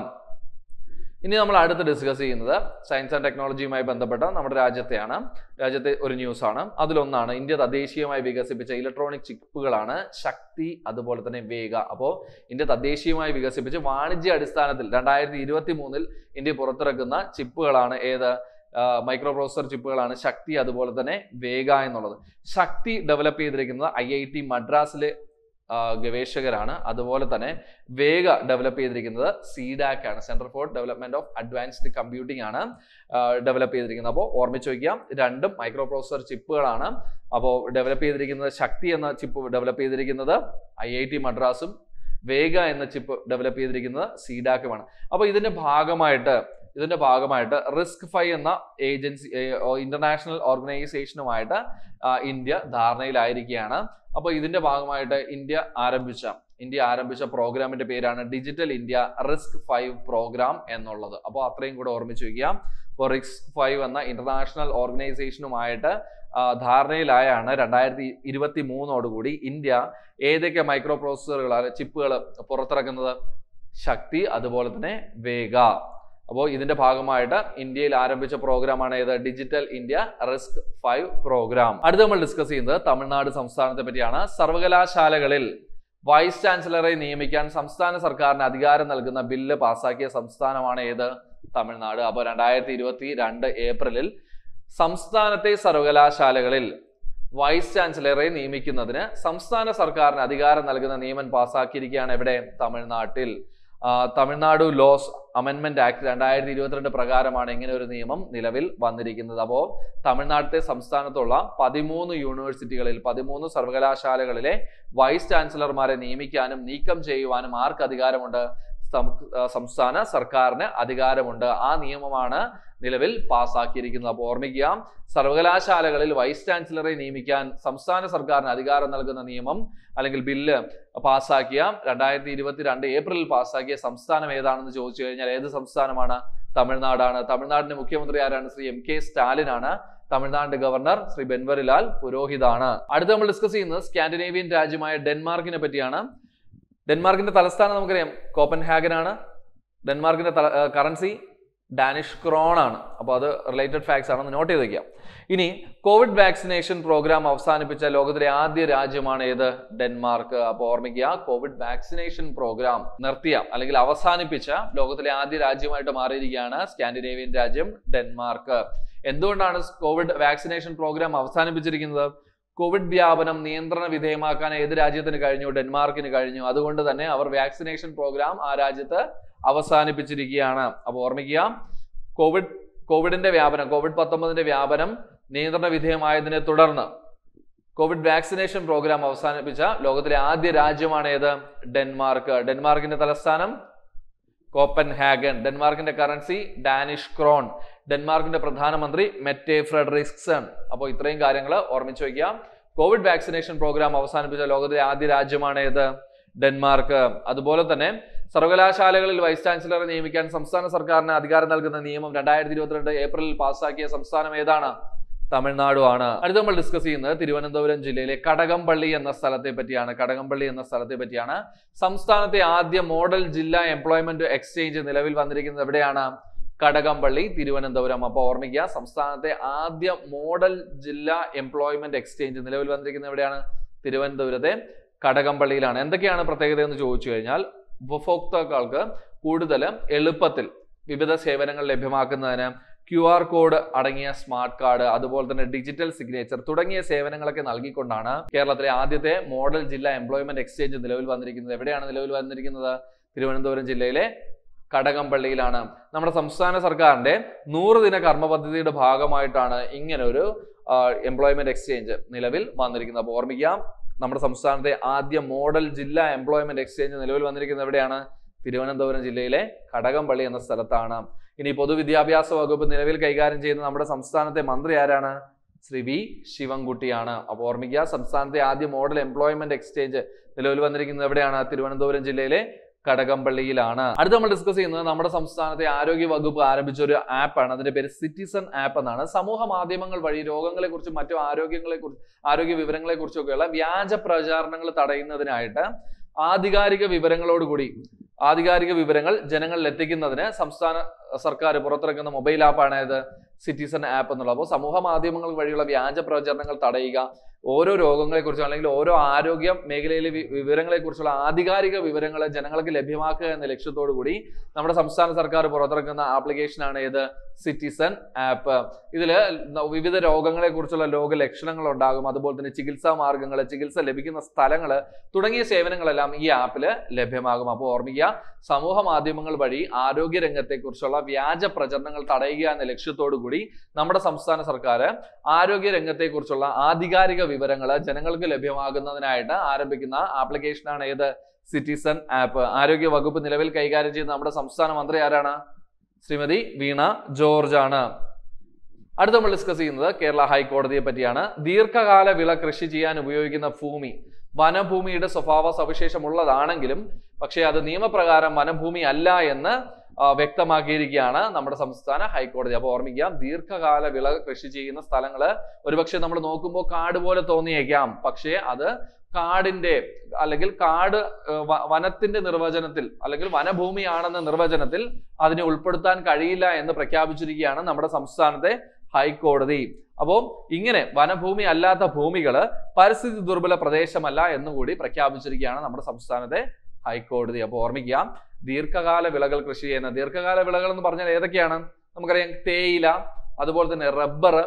ഇനി നമ്മൾ അടുത്ത് ഡിസ്കസ് ചെയ്യുന്നത് സയൻസ് ആൻഡ് ടെക്നോളജിയുമായി ബന്ധപ്പെട്ട നമ്മുടെ രാജ്യത്തെ ഒരു ന്യൂസ് ആണ്. അതിലൊന്നാണ് ഇന്ത്യ തദ്ദേശീയമായി വികസിപ്പിച്ച ഇലക്ട്രോണിക് ചിപ്പുകളാണ് ശക്തി അതുപോലെ തന്നെ വേഗ. അപ്പോൾ ഇന്ത്യ തദ്ദേശീയമായി വികസിപ്പിച്ച് വാണിജ്യ അടിസ്ഥാനത്തിൽ 2023 ഇന്ത്യ പുറത്തിറക്കുന്ന ചിപ്പുകളാണ് ഏത്? മൈക്രോ പ്രോസസർ ചിപ്പുകളാണ് ശക്തി അതുപോലെ തന്നെ വേഗ എന്നുള്ളത്. ശക്തി ഡെവലപ്പ് ചെയ്തിരിക്കുന്നത് IIT മദ്രാസിലെ ഗവേഷകരാണ്. അതുപോലെ തന്നെ വേഗ ഡെവലപ്പ് ചെയ്തിരിക്കുന്നത് CDAC ആണ്, centre for development of advanced computing ആണ് ഡെവലപ്പ് ചെയ്തിരിക്കുന്നത്. അപ്പോൾ ഓർമ്മിച്ച് വയ്ക്കാം, രണ്ടും മൈക്രോ പ്രോസസർ ചിപ്പുകളാണ്. അപ്പോൾ ഡെവലപ്പ് ചെയ്തിരിക്കുന്നത് ശക്തി എന്ന ചിപ്പ് ഡെവലപ്പ് ചെയ്തിരിക്കുന്നത് IIT മദ്രാസും വേഗ എന്ന ചിപ്പ് ഡെവലപ്പ് ചെയ്തിരിക്കുന്നത് CDAC-ഉമാണ്. അപ്പോൾ ഇതിന്റെ ഭാഗമായിട്ട് RISC-V എന്ന ഏജൻസി ഇന്റർനാഷണൽ ഓർഗനൈസേഷനുമായിട്ട് ഇന്ത്യ ധാരണയിലായിരിക്കുകയാണ്. അപ്പോൾ ഇതിന്റെ ഭാഗമായിട്ട് ഇന്ത്യ ആരംഭിച്ച പ്രോഗ്രാമിന്റെ പേരാണ് ഡിജിറ്റൽ ഇന്ത്യ RISC-V പ്രോഗ്രാം എന്നുള്ളത്. അപ്പോൾ അത്രയും കൂടെ ഓർമ്മിച്ച് വയ്ക്കുക. അപ്പോൾ RISC-V എന്ന ഇന്റർനാഷണൽ ഓർഗനൈസേഷനുമായിട്ട് ധാരണയിലായാണ് 2023 ഇന്ത്യ ഏതൊക്കെ മൈക്രോ പ്രോസസറുകൾ ചിപ്പുകൾ പുറത്തിറക്കുന്നത്? ശക്തി അതുപോലെ തന്നെ വേഗ. അപ്പോൾ ഇതിന്റെ ഭാഗമായിട്ട് ഇന്ത്യയിൽ ആരംഭിച്ച പ്രോഗ്രാമാണ് ഏത്? Digital India RISC-V programme. അടുത്ത നമ്മൾ ഡിസ്കസ് ചെയ്യുന്നത് തമിഴ്നാട് സംസ്ഥാനത്തെ പറ്റിയാണ്. സർവകലാശാലകളിൽ വൈസ് ചാൻസലറെ നിയമിക്കാൻ സംസ്ഥാന സർക്കാരിന് അധികാരം നൽകുന്ന ബില്ല് പാസാക്കിയ സംസ്ഥാനമാണ് ഏത്? തമിഴ്നാട്. അപ്പോൾ 2022 ഏപ്രിലിൽ സംസ്ഥാനത്തെ സർവകലാശാലകളിൽ വൈസ് ചാൻസലറെ നിയമിക്കുന്നതിന് സംസ്ഥാന സർക്കാരിന് അധികാരം നൽകുന്ന നിയമം പാസാക്കിയിരിക്കുകയാണ് എവിടെ? തമിഴ്നാട്ടിൽ. തമിഴ്നാട് ലോസ് അമെൻമെന്റ് ആക്ട് 2022 പ്രകാരമാണ് ഇങ്ങനെ ഒരു നിയമം നിലവിൽ വന്നിരിക്കുന്നത്. അപ്പോൾ തമിഴ്നാട്ടിലെ സംസ്ഥാനത്തുള്ള 13 യൂണിവേഴ്സിറ്റികളിൽ 13 സർവകലാശാലകളിലെ വൈസ് ചാൻസലർമാരെ നിയമിക്കാനും നീക്കം ചെയ്യുവാനും ആർക്ക് അധികാരമുണ്ട്? സംസ്ഥാന സർക്കാരിന് അധികാരമുണ്ട്. ആ നിയമമാണ് നിലവിൽ പാസ്സാക്കിയിരിക്കുന്നത്. അപ്പോൾ ഓർമ്മിക്കുക, സർവകലാശാലകളിൽ വൈസ് ചാൻസലറെ നിയമിക്കാൻ സംസ്ഥാന സർക്കാരിന് അധികാരം നൽകുന്ന നിയമം അല്ലെങ്കിൽ ബില്ല് പാസ്സാക്കിയ 2022 ഏപ്രിലിൽ പാസ്സാക്കിയ സംസ്ഥാനം ഏതാണെന്ന് ചോദിച്ചു കഴിഞ്ഞാൽ ഏത് സംസ്ഥാനമാണ്? തമിഴ്നാടാണ്. തമിഴ്നാടിന്റെ മുഖ്യമന്ത്രി ആരാണ്? ശ്രീ MK സ്റ്റാലിൻ ആണ്. തമിഴ്നാട് ഗവർണർ ശ്രീ ബൻവരിലാൽ പുരോഹിതാണ്. അടുത്ത് നമ്മൾ ഡിസ്കസ് ചെയ്യുന്നത് സ്കാൻഡിനേവിയൻ രാജ്യമായ ഡെൻമാർക്കിനെ പറ്റിയാണ്. ഡെൻമാർക്കിന്റെ തലസ്ഥാനം നമുക്കറിയാം കോപ്പൻഹാഗൻ ആണ്. ഡെൻമാർക്കിന്റെ കറൻസി ഡാനിഷ് ക്രോൺ ആണ്. അപ്പോൾ അത് റിലേറ്റഡ് ഫാക്ട്സ് ആണെന്ന് നോട്ട് ചെയ്ത് വയ്ക്കാം. ഇനി കോവിഡ് വാക്സിനേഷൻ പ്രോഗ്രാം അവസാനിപ്പിച്ച ലോകത്തിലെ ആദ്യ രാജ്യമാണ് ഏത്? ഡെൻമാർക്ക്. അപ്പോൾ ഓർമ്മിക്കുക, കോവിഡ് വാക്സിനേഷൻ പ്രോഗ്രാം നിർത്തിയ അല്ലെങ്കിൽ അവസാനിപ്പിച്ച ലോകത്തിലെ ആദ്യ രാജ്യമായിട്ട് മാറിയിരിക്കുകയാണ് സ്കാൻഡിനേവിയൻ രാജ്യം ഡെൻമാർക്ക്. എന്തുകൊണ്ടാണ് കോവിഡ് വാക്സിനേഷൻ പ്രോഗ്രാം അവസാനിപ്പിച്ചിരിക്കുന്നത്? കോവിഡ് വ്യാപനം നിയന്ത്രണ വിധേയമാക്കാൻ ഏത് രാജ്യത്തിന് കഴിഞ്ഞു? ഡെൻമാർക്കിന് കഴിഞ്ഞു. അതുകൊണ്ട് തന്നെ അവർ വാക്സിനേഷൻ പ്രോഗ്രാം ആ രാജ്യത്ത് അവസാനിപ്പിച്ചിരിക്കുകയാണ്. അപ്പോൾ ഓർമ്മിക്കുക, കോവിഡിന്റെ വ്യാപനം, COVID-19 വ്യാപനം നിയന്ത്രണ വിധേയമായതിനെ തുടർന്ന് കോവിഡ് വാക്സിനേഷൻ പ്രോഗ്രാം അവസാനിപ്പിച്ച ലോകത്തിലെ ആദ്യ രാജ്യമാണ് ഏത്? ഡെൻമാർക്ക്. ഡെൻമാർക്കിന്റെ തലസ്ഥാനം കോപ്പൻഹാഗൻ. ഡെൻമാർക്കിന്റെ കറൻസി ഡാനിഷ് ക്രോൺ. ഡെൻമാർക്കിന്റെ പ്രധാനമന്ത്രി മെറ്റെ ഫ്രെഡറിക്സൺ. അപ്പോൾ ഇത്രയും കാര്യങ്ങൾ ഓർമ്മിച്ചു വയ്ക്കുക. കോവിഡ് വാക്സിനേഷൻ പ്രോഗ്രാം അവസാനിപ്പിച്ച ലോകത്തിലെ ആദ്യ രാജ്യമാണ് ഏത്? ഡെൻമാർക്ക്. അതുപോലെ തന്നെ സർവകലാശാലകളിൽ വൈസ് ചാൻസലറെ നിയമിക്കാൻ സംസ്ഥാന സർക്കാരിന് അധികാരം നൽകുന്ന നിയമം 2022 ഏപ്രിലിൽ പാസ്സാക്കിയ സംസ്ഥാനം ഏതാണ്? തമിഴ്നാടുമാണ്. അടുത്ത് നമ്മൾ ഡിസ്കസ് ചെയ്യുന്നത് തിരുവനന്തപുരം ജില്ലയിലെ കടകംപള്ളി എന്ന സ്ഥലത്തെ പറ്റിയാണ്. കടകംപള്ളി എന്ന സ്ഥലത്തെ പറ്റിയാണ്. സംസ്ഥാനത്തെ ആദ്യ മോഡൽ ജില്ലാ എംപ്ലോയ്മെന്റ് എക്സ്ചേഞ്ച് നിലവിൽ വന്നിരിക്കുന്നത് എവിടെയാണ്? കടകംപള്ളി, തിരുവനന്തപുരം. അപ്പോൾ ഓർമ്മിക്കുക, സംസ്ഥാനത്തെ ആദ്യ മോഡൽ ജില്ലാ എംപ്ലോയ്മെന്റ് എക്സ്ചേഞ്ച് നിലവിൽ വന്നിരിക്കുന്നത് എവിടെയാണ്? തിരുവനന്തപുരത്തെ കടകംപള്ളിയിലാണ്. എന്തൊക്കെയാണ് പ്രത്യേകത എന്ന് ചോദിച്ചു കഴിഞ്ഞാൽ, ഉപഭോക്താക്കൾക്ക് കൂടുതൽ എളുപ്പത്തിൽ വിവിധ സേവനങ്ങൾ ലഭ്യമാക്കുന്നതിന് QR കോഡ് അടങ്ങിയ സ്മാർട്ട് കാർഡ്, അതുപോലെ തന്നെ ഡിജിറ്റൽ സിഗ്നേച്ചർ തുടങ്ങിയ സേവനങ്ങളൊക്കെ നൽകിക്കൊണ്ടാണ് കേരളത്തിലെ ആദ്യത്തെ മോഡൽ ജില്ലാ എംപ്ലോയ്മെന്റ് എക്സ്ചേഞ്ച് നിലവിൽ വന്നിരിക്കുന്നത്. എവിടെയാണ് നിലവിൽ വന്നിരിക്കുന്നത്? തിരുവനന്തപുരം ജില്ലയിലെ കടകംപള്ളിയിലാണ്. നമ്മുടെ സംസ്ഥാന സർക്കാരിന്റെ 100 ദിന കർമ്മ പദ്ധതിയുടെ ഭാഗമായിട്ടാണ് ഇങ്ങനെ ഒരു എംപ്ലോയ്മെന്റ് എക്സ്ചേഞ്ച് നിലവിൽ വന്നിരിക്കുന്നത്. അപ്പോൾ ഓർമ്മിക്കുക, നമ്മുടെ സംസ്ഥാനത്തെ ആദ്യ മോഡൽ ജില്ലാ എംപ്ലോയ്മെന്റ് എക്സ്ചേഞ്ച് നിലവിൽ വന്നിരിക്കുന്നത് എവിടെയാണ്? തിരുവനന്തപുരം ജില്ലയിലെ കടകംപള്ളി എന്ന സ്ഥലത്താണ്. ഇനി പൊതുവിദ്യാഭ്യാസ വകുപ്പ് നിലവിൽ കൈകാര്യം ചെയ്യുന്ന നമ്മുടെ സംസ്ഥാനത്തെ മന്ത്രി ആരാണ്? ശ്രീ V ശിവൻകുട്ടിയാണ്. അപ്പോൾ ഓർമ്മിക്കുക, സംസ്ഥാനത്തെ ആദ്യ മോഡൽ എംപ്ലോയ്മെന്റ് എക്സ്ചേഞ്ച് നിലവിൽ വന്നിരിക്കുന്നത് എവിടെയാണ്? തിരുവനന്തപുരം ജില്ലയിലെ കടകംപള്ളിയിലാണ്. അടുത്ത് നമ്മൾ ഡിസ്കസ് ചെയ്യുന്നത് നമ്മുടെ സംസ്ഥാനത്തെ ആരോഗ്യ വകുപ്പ് ആരംഭിച്ച ഒരു ആപ്പാണ്. അതിന്റെ പേര് സിറ്റിസൺ ആപ്പ് എന്നാണ്. സമൂഹ മാധ്യമങ്ങൾ വഴി രോഗങ്ങളെ കുറിച്ചും മറ്റു ആരോഗ്യ വിവരങ്ങളെ കുറിച്ചൊക്കെയുള്ള വ്യാജ പ്രചാരണങ്ങൾ തടയുന്നതിനായിട്ട് ആധികാരിക വിവരങ്ങൾ ജനങ്ങളിൽ എത്തിക്കുന്നതിന് സംസ്ഥാന സർക്കാർ പുറത്തിറക്കുന്ന മൊബൈൽ ആപ്പാണ് ഏത്? സിറ്റിസൺ ആപ്പ് എന്നുള്ളത്. അപ്പോൾ സമൂഹ മാധ്യമങ്ങൾ വഴിയുള്ള വ്യാജ പ്രചരണങ്ങൾ തടയുക, ഓരോ രോഗങ്ങളെക്കുറിച്ചും അല്ലെങ്കിൽ ഓരോ ആരോഗ്യ മേഖലയിലെ വിവരങ്ങളെക്കുറിച്ചുള്ള ആധികാരിക വിവരങ്ങൾ ജനങ്ങൾക്ക് ലഭ്യമാക്കുക എന്ന ലക്ഷ്യത്തോടു കൂടി നമ്മുടെ സംസ്ഥാന സർക്കാർ പുറത്തിറക്കുന്ന ആപ്ലിക്കേഷനാണ് ഏത്? Citizen app. ഇതിൽ വിവിധ രോഗങ്ങളെ കുറിച്ചുള്ള രോഗലക്ഷണങ്ങൾ ഉണ്ടാകും, അതുപോലെ തന്നെ ചികിത്സാ മാർഗങ്ങൾ, ചികിത്സ ലഭിക്കുന്ന സ്ഥലങ്ങൾ തുടങ്ങിയ സേവനങ്ങളെല്ലാം ഈ ആപ്പിൽ ലഭ്യമാകും. അപ്പോൾ ഓർമ്മിക്കുക, സമൂഹ മാധ്യമങ്ങൾ വഴി ആരോഗ്യ രംഗത്തെക്കുറിച്ചുള്ള വ്യാജ പ്രചരണങ്ങൾ തടയുക എന്ന ലക്ഷ്യത്തോടു കൂടി നമ്മുടെ സംസ്ഥാന സർക്കാർ ആരോഗ്യ രംഗത്തെക്കുറിച്ചുള്ള ആധികാരിക വിവരങ്ങൾ ജനങ്ങൾക്ക് ലഭ്യമാകുന്നതിനായിട്ട് ആരംഭിക്കുന്ന ആപ്ലിക്കേഷനാണ് ഏത്? Citizen app. ആരോഗ്യ വകുപ്പ് നിലവിൽ കൈകാര്യം ചെയ്യുന്ന നമ്മുടെ സംസ്ഥാന മന്ത്രി ആരാണ്? ശ്രീമതി വീണ ജോർജ് ആണ്. അടുത്ത് നമ്മൾ ഡിസ്കസ് ചെയ്യുന്നത് കേരള ഹൈക്കോടതിയെ പറ്റിയാണ്. ദീർഘകാല വിള കൃഷി ചെയ്യാൻ ഉപയോഗിക്കുന്ന ഭൂമി വനഭൂമിയുടെ സ്വഭാവ സവിശേഷമുള്ളതാണെങ്കിലും പക്ഷേ അത് നിയമപ്രകാരം വനഭൂമി അല്ല എന്ന് വ്യക്തമാക്കിയിരിക്കുകയാണ് നമ്മുടെ സംസ്ഥാന ഹൈക്കോടതി. അപ്പോൾ ഓർമ്മിക്കാം, ദീർഘകാല വിള കൃഷി ചെയ്യുന്ന സ്ഥലങ്ങള് ഒരുപക്ഷെ നമ്മൾ നോക്കുമ്പോൾ കാട് പോലെ തോന്നിയേക്കാം, പക്ഷേ അത് കാടിന്റെ അല്ലെങ്കിൽ വനത്തിന്റെ നിർവചനത്തിൽ അല്ലെങ്കിൽ വനഭൂമിയാണെന്ന നിർവചനത്തിൽ അതിനെ ഉൾപ്പെടുത്താൻ കഴിയില്ല എന്ന് പ്രഖ്യാപിച്ചിരിക്കുകയാണ് നമ്മുടെ സംസ്ഥാനത്തെ ഹൈക്കോടതി. അപ്പോൾ ഇങ്ങനെ വനഭൂമി അല്ലാത്ത ഭൂമികള് പരിസ്ഥിതി ദുർബല പ്രദേശമല്ല എന്നുകൂടി പ്രഖ്യാപിച്ചിരിക്കുകയാണ് നമ്മുടെ സംസ്ഥാനത്തെ ഹൈക്കോടതി. അപ്പോൾ ഓർമ്മിക്കുക, ദീർഘകാല വിളകൾ കൃഷി ചെയ്യുന്ന ദീർഘകാല വിളകൾ എന്ന് പറഞ്ഞാൽ ഏതൊക്കെയാണ്? നമുക്കറിയാം, തേയില, അതുപോലെ തന്നെ റബ്ബർ,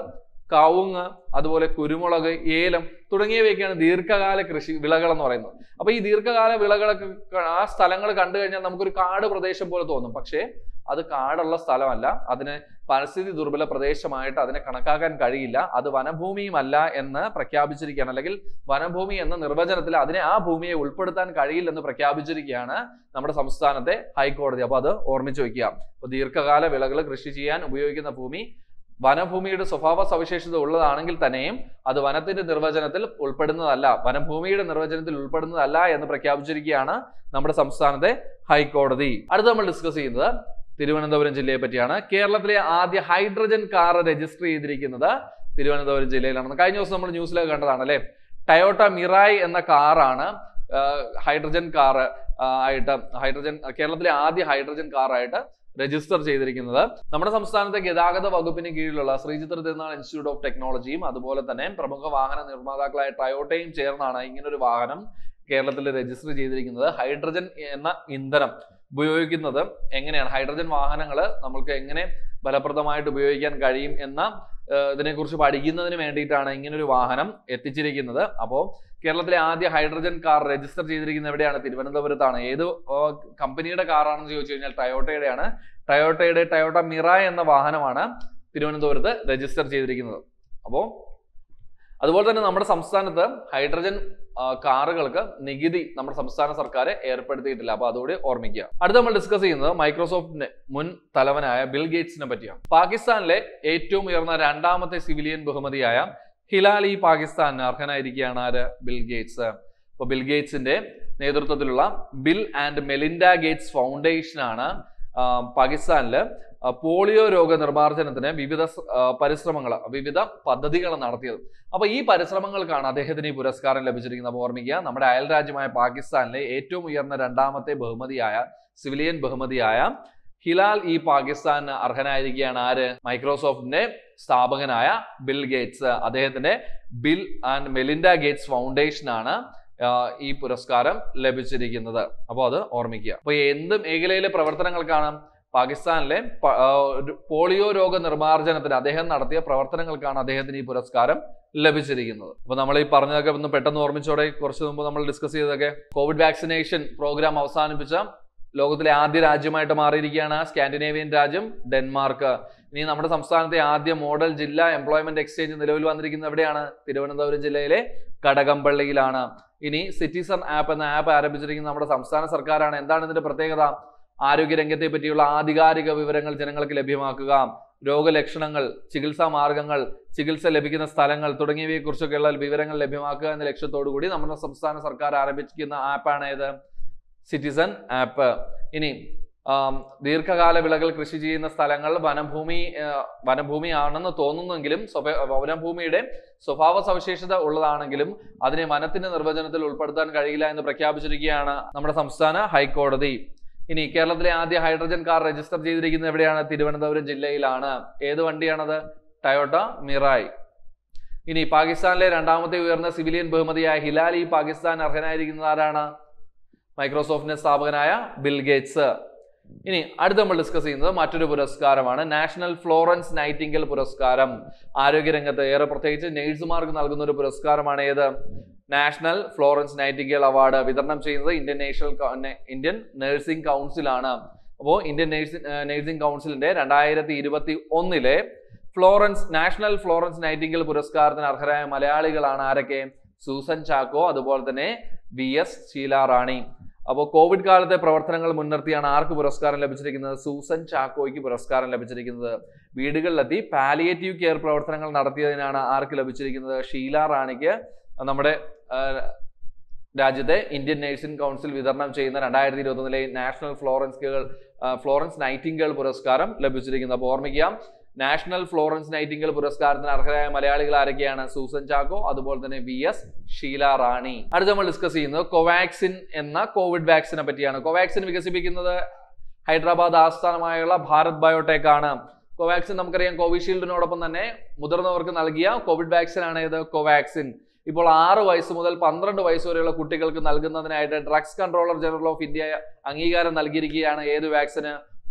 കവുങ്ങ്, അതുപോലെ കുരുമുളക്, ഏലം തുടങ്ങിയവയൊക്കെയാണ് ദീർഘകാല കൃഷി വിളകൾ എന്ന് പറയുന്നത്. അപ്പൊ ഈ ദീർഘകാല വിളകളൊക്കെ ആ സ്ഥലങ്ങൾ കണ്ടു കഴിഞ്ഞാൽ നമുക്കൊരു കാട് പ്രദേശം പോലെ തോന്നും. പക്ഷേ അത് കാടുള്ള സ്ഥലമല്ല, അതിന് പരിസ്ഥിതി ദുർബല പ്രദേശമായിട്ട് അതിനെ കണക്കാക്കാൻ കഴിയില്ല. അത് വനഭൂമിയുമല്ല എന്ന് പ്രഖ്യാപിച്ചിരിക്കുകയാണ്, അല്ലെങ്കിൽ വനഭൂമി എന്ന നിർവചനത്തിൽ അതിനെ ആ ഭൂമിയെ ഉൾപ്പെടുത്താൻ കഴിയില്ലെന്ന് പ്രഖ്യാപിച്ചിരിക്കുകയാണ് നമ്മുടെ സംസ്ഥാനത്തെ ഹൈക്കോടതി. അപ്പൊ അത് ഓർമ്മിച്ചു വയ്ക്കുക. അപ്പൊ ദീർഘകാല വിളകൾ കൃഷി ചെയ്യാൻ ഉപയോഗിക്കുന്ന ഭൂമി വനഭൂമിയുടെ സ്വഭാവ സവിശേഷത ഉള്ളതാണെങ്കിൽ തന്നെയും അത് വനത്തിന്റെ നിർവചനത്തിൽ ഉൾപ്പെടുന്നതല്ല, വനഭൂമിയുടെ നിർവചനത്തിൽ ഉൾപ്പെടുന്നതല്ല എന്ന് പ്രഖ്യാപിച്ചിരിക്കുകയാണ് നമ്മുടെ സംസ്ഥാനത്തെ ഹൈക്കോടതി. അടുത്ത് നമ്മൾ ഡിസ്കസ് ചെയ്യുന്നത് തിരുവനന്തപുരം ജില്ലയെ പറ്റിയാണ്. കേരളത്തിലെ ആദ്യ ഹൈഡ്രജൻ കാർ രജിസ്റ്റർ ചെയ്തിരിക്കുന്നത് തിരുവനന്തപുരം ജില്ലയിലാണ്. കഴിഞ്ഞ ദിവസം നമ്മൾ ന്യൂസിലൊക്കെ കണ്ടതാണ് അല്ലെ. ടയോട്ട മിറായ് എന്ന കാറാണ് ഹൈഡ്രജൻ കാർ ആയിട്ട് കേരളത്തിലെ ആദ്യ ഹൈഡ്രജൻ കാർ ആയിട്ട് രജിസ്റ്റർ ചെയ്തിരിക്കുന്നത്. നമ്മുടെ സംസ്ഥാനത്തെ ഗതാഗത വകുപ്പിന് കീഴിലുള്ള ശ്രീചിത്ര തിരുനാൾ ഇൻസ്റ്റിറ്റ്യൂട്ട് ഓഫ് ടെക്നോളജിയും അതുപോലെ തന്നെ പ്രമുഖ വാഹന നിർമ്മാതാക്കളായ ടയോട്ടയും ചേർന്നാണ് ഇങ്ങനൊരു വാഹനം കേരളത്തിൽ രജിസ്റ്റർ ചെയ്തിരിക്കുന്നത്. ഹൈഡ്രജൻ എന്ന ഇന്ധനം ഉപയോഗിക്കുന്നത് എങ്ങനെയാണ്, ഹൈഡ്രജൻ വാഹനങ്ങൾ നമ്മൾക്ക് എങ്ങനെ ഫലപ്രദമായിട്ട് ഉപയോഗിക്കാൻ കഴിയും എന്ന ഇതിനെക്കുറിച്ച് പഠിക്കുന്നതിന് വേണ്ടിയിട്ടാണ് ഇങ്ങനൊരു വാഹനം എത്തിച്ചിരിക്കുന്നത്. അപ്പോൾ കേരളത്തിലെ ആദ്യ ഹൈഡ്രജൻ കാർ രജിസ്റ്റർ ചെയ്തിരിക്കുന്നത് എവിടെയാണ്? തിരുവനന്തപുരത്താണ്. ഏത് കമ്പനിയുടെ കാറാണെന്ന് ചോദിച്ചു കഴിഞ്ഞാൽ ടയോട്ടയുടെയാണ്. ടയോട്ട മിറായ് എന്ന വാഹനമാണ് തിരുവനന്തപുരത്ത് രജിസ്റ്റർ ചെയ്തിരിക്കുന്നത്. അപ്പോൾ അതുപോലെ തന്നെ നമ്മുടെ സംസ്ഥാനത്ത് ഹൈഡ്രജൻ കാറുകൾക്ക് നികുതി നമ്മുടെ സംസ്ഥാന സർക്കാർ ഏർപ്പെടുത്തിയിട്ടില്ല. അപ്പൊ അതോടെ ഓർമ്മിക്കുക. അടുത്ത നമ്മൾ ഡിസ്കസ് ചെയ്യുന്നത് മൈക്രോസോഫ്റ്റിന്റെ മുൻ തലവനായ ബിൽ ഗേറ്റ്സിനെ പറ്റിയാണ്. പാകിസ്ഥാനിലെ ഏറ്റവും ഉയർന്ന രണ്ടാമത്തെ സിവിലിയൻ ബഹുമതിയായ ഹിലാൽ-ഇ പാകിസ്ഥാന് അർഹനായിരിക്കുകയാണ് ആര്? Bill Gates. അപ്പൊ ബിൽ ഗേറ്റ്സിന്റെ നേതൃത്വത്തിലുള്ള ബിൽ ആൻഡ് മെലിൻഡ ഗേറ്റ്സ് ഫൗണ്ടേഷനാണ് പാകിസ്ഥാനില് പോളിയോ രോഗ നിർമ്മാർജ്ജനത്തിന് വിവിധ പദ്ധതികൾ നടത്തിയത്. അപ്പൊ ഈ പരിശ്രമങ്ങൾക്കാണ് അദ്ദേഹത്തിന് ഈ പുരസ്കാരം ലഭിച്ചിരിക്കുന്നത്. അപ്പൊ ഓർമ്മിക്കുക, നമ്മുടെ അയൽ രാജ്യമായ പാകിസ്ഥാനിലെ ഏറ്റവും ഉയർന്ന രണ്ടാമത്തെ സിവിലിയൻ ബഹുമതിയായ ഹിലാൽ-ഇ പാകിസ്ഥാന് അർഹനായിരിക്കുകയാണ് ആര്? മൈക്രോസോഫ്റ്റിന്റെ സ്ഥാപകനായ ബിൽ ഗേറ്റ്സ്. അദ്ദേഹത്തിന്റെ ബിൽ ആൻഡ് മെലിൻഡ ഗേറ്റ്സ് ഫൗണ്ടേഷനാണ് ഈ പുരസ്കാരം ലഭിച്ചിരിക്കുന്നത്. അപ്പോൾ അത് ഓർമ്മിക്കുക. അപ്പൊ എന്ത് മേഖലയിലെ പ്രവർത്തനങ്ങൾക്കാണ്? പാകിസ്ഥാനിലെ പോളിയോ രോഗ നിർമ്മാർജ്ജനത്തിന് അദ്ദേഹം നടത്തിയ പ്രവർത്തനങ്ങൾക്കാണ് അദ്ദേഹത്തിന് ഈ പുരസ്കാരം ലഭിച്ചിരിക്കുന്നത്. അപ്പൊ നമ്മൾ ഈ പറഞ്ഞതൊക്കെ ഒന്ന് പെട്ടെന്ന് ഓർമ്മിച്ചോടെ. കുറച്ച് മുമ്പ് നമ്മൾ ഡിസ്കസ് ചെയ്തതൊക്കെ കോവിഡ് വാക്സിനേഷൻ പ്രോഗ്രാം അവസാനിപ്പിച്ച ലോകത്തിലെ ആദ്യ രാജ്യമായിട്ട് മാറിയിരിക്കുകയാണ് സ്കാൻഡിനേവിയൻ രാജ്യം ഡെൻമാർക്ക്. ഇനി നമ്മുടെ സംസ്ഥാനത്തെ ആദ്യ മോഡൽ ജില്ലാ എംപ്ലോയ്മെന്റ് എക്സ്ചേഞ്ച് നിലവിൽ വന്നിരിക്കുന്നത് എവിടെയാണ്? തിരുവനന്തപുരം ജില്ലയിലെ കടകംപള്ളിയിലാണ്. ഇനി സിറ്റിസൺ ആപ്പ് എന്ന ആപ്പ് ആരംഭിച്ചിരിക്കുന്നത് നമ്മുടെ സംസ്ഥാന സർക്കാരാണ്. എന്താണ് ഇതിന്റെ പ്രത്യേകത? ആരോഗ്യരംഗത്തെ പറ്റിയുള്ള ആധികാരിക വിവരങ്ങൾ ജനങ്ങൾക്ക് ലഭ്യമാക്കുക, രോഗലക്ഷണങ്ങൾ, ചികിത്സാ മാർഗങ്ങൾ, ചികിത്സ ലഭിക്കുന്ന സ്ഥലങ്ങൾ തുടങ്ങിയവയെ കുറിച്ചൊക്കെയുള്ള വിവരങ്ങൾ ലഭ്യമാക്കുക എന്ന ലക്ഷ്യത്തോടു കൂടി നമ്മുടെ സംസ്ഥാന സർക്കാർ ആരംഭിച്ചിരിക്കുന്ന ആപ്പാണ് ഏത്? Citizen app. ഇനി ദീർഘകാല വിളകൾ കൃഷി ചെയ്യുന്ന സ്ഥലങ്ങൾ വനഭൂമി ആണെന്ന് തോന്നുന്നെങ്കിലും വനഭൂമിയുടെ സ്വഭാവ സവിശേഷത ഉള്ളതാണെങ്കിലും അതിനെ വനത്തിന്റെ നിർവചനത്തിൽ ഉൾപ്പെടുത്താൻ കഴിയില്ല എന്ന് പ്രഖ്യാപിച്ചിരിക്കുകയാണ് നമ്മുടെ സംസ്ഥാന ഹൈക്കോടതി. ഇനി കേരളത്തിലെ ആദ്യ ഹൈഡ്രജൻ കാർ രജിസ്റ്റർ ചെയ്തിരിക്കുന്നത് എവിടെയാണ്? തിരുവനന്തപുരം ജില്ലയിലാണ്. ഏത് വണ്ടിയാണത്? Toyota Mirai. ഇനി പാകിസ്ഥാനിലെ രണ്ടാമത്തെ ഉയർന്ന സിവിലിയൻ ബഹുമതിയായ ഹിലാൽ-ഇ പാകിസ്ഥാൻ അർഹനായിരിക്കുന്നത് ആരാണ്? മൈക്രോസോഫ്റ്റിന്റെ സ്ഥാപകനായ ബിൽ ഗേറ്റ്സ്. ഇനി അടുത്ത് നമ്മൾ ഡിസ്കസ് ചെയ്യുന്നത് മറ്റൊരു പുരസ്കാരമാണ്, നാഷണൽ ഫ്ലോറൻസ് നൈറ്റിംഗേൽ പുരസ്കാരം. ആരോഗ്യരംഗത്ത് ഏറെ പ്രത്യേകിച്ച് നേഴ്സുമാർക്ക് നൽകുന്ന ഒരു പുരസ്കാരമാണ് ഏത്? നാഷണൽ ഫ്ലോറൻസ് നൈറ്റിംഗേൽ അവാർഡ് വിതരണം ചെയ്യുന്നത് ഇന്ത്യൻ നഴ്സിംഗ് കൗൺസിലാണ്. അപ്പോൾ ഇന്ത്യൻ നഴ്സിംഗ് കൗൺസിലിന്റെ 2021 നാഷണൽ ഫ്ലോറൻസ് നൈറ്റിംഗേൽ പുരസ്കാരത്തിന് അർഹരായ മലയാളികളാണ് ആരൊക്കെ? സൂസൻ ചാക്കോ, അതുപോലെ തന്നെ VS ഷീല റാണി. അപ്പോൾ കോവിഡ് കാലത്തെ പ്രവർത്തനങ്ങൾ മുൻനിർത്തിയാണ് ആർക്ക് പുരസ്കാരം ലഭിച്ചിരിക്കുന്നത്? സൂസൻ ചാക്കോയ്ക്ക് പുരസ്കാരം ലഭിച്ചിരിക്കുന്നത്. വീടുകളിലെത്തി പാലിയേറ്റീവ് കെയർ പ്രവർത്തനങ്ങൾ നടത്തിയതിനാണ് ആർക്ക് ലഭിച്ചിരിക്കുന്നത്? ഷീല റാണിക്ക് നമ്മുടെ രാജ്യത്തെ ഇന്ത്യൻ നഴ്സിംഗ് കൗൺസിൽ വിതരണം ചെയ്യുന്ന 2021 നാഷണൽ ഫ്ലോറൻസ് നൈറ്റിംഗേൽ പുരസ്കാരം ലഭിച്ചിരിക്കുന്നത്. അപ്പോൾ ഓർമ്മിക്കാം, നാഷണൽ ഫ്ലോറൻസ് നൈറ്റിംഗേൽ പുരസ്കാരത്തിന് അർഹരായ മലയാളികൾ ആരൊക്കെയാണ്? സൂസൻ ചാക്കോ, അതുപോലെ തന്നെ VS ഷീല റാണി. അടുത്ത നമ്മൾ ഡിസ്കസ് ചെയ്യുന്നത് കോവാക്സിൻ എന്ന കോവിഡ് വാക്സിനെ പറ്റിയാണ്. കോവാക്സിൻ വികസിപ്പിക്കുന്നത് ഹൈദരാബാദ് ആസ്ഥാനമായുള്ള ഭാരത് ബയോടെക് ആണ്. കോവാക്സിൻ നമുക്കറിയാം കോവിഷീൽഡിനോടൊപ്പം തന്നെ മുതിർന്നവർക്ക് നൽകിയ കോവിഡ് വാക്സിൻ ആണ് ഏത്? കോവാക്സിൻ. ഇപ്പോൾ 6 വയസ്സ് മുതൽ 12 വയസ്സ് വരെയുള്ള കുട്ടികൾക്ക് നൽകുന്നതിനായിട്ട് drugs controller general of India അംഗീകാരം നൽകിയിരിക്കുകയാണ്. ഏത് വാക്സിന്?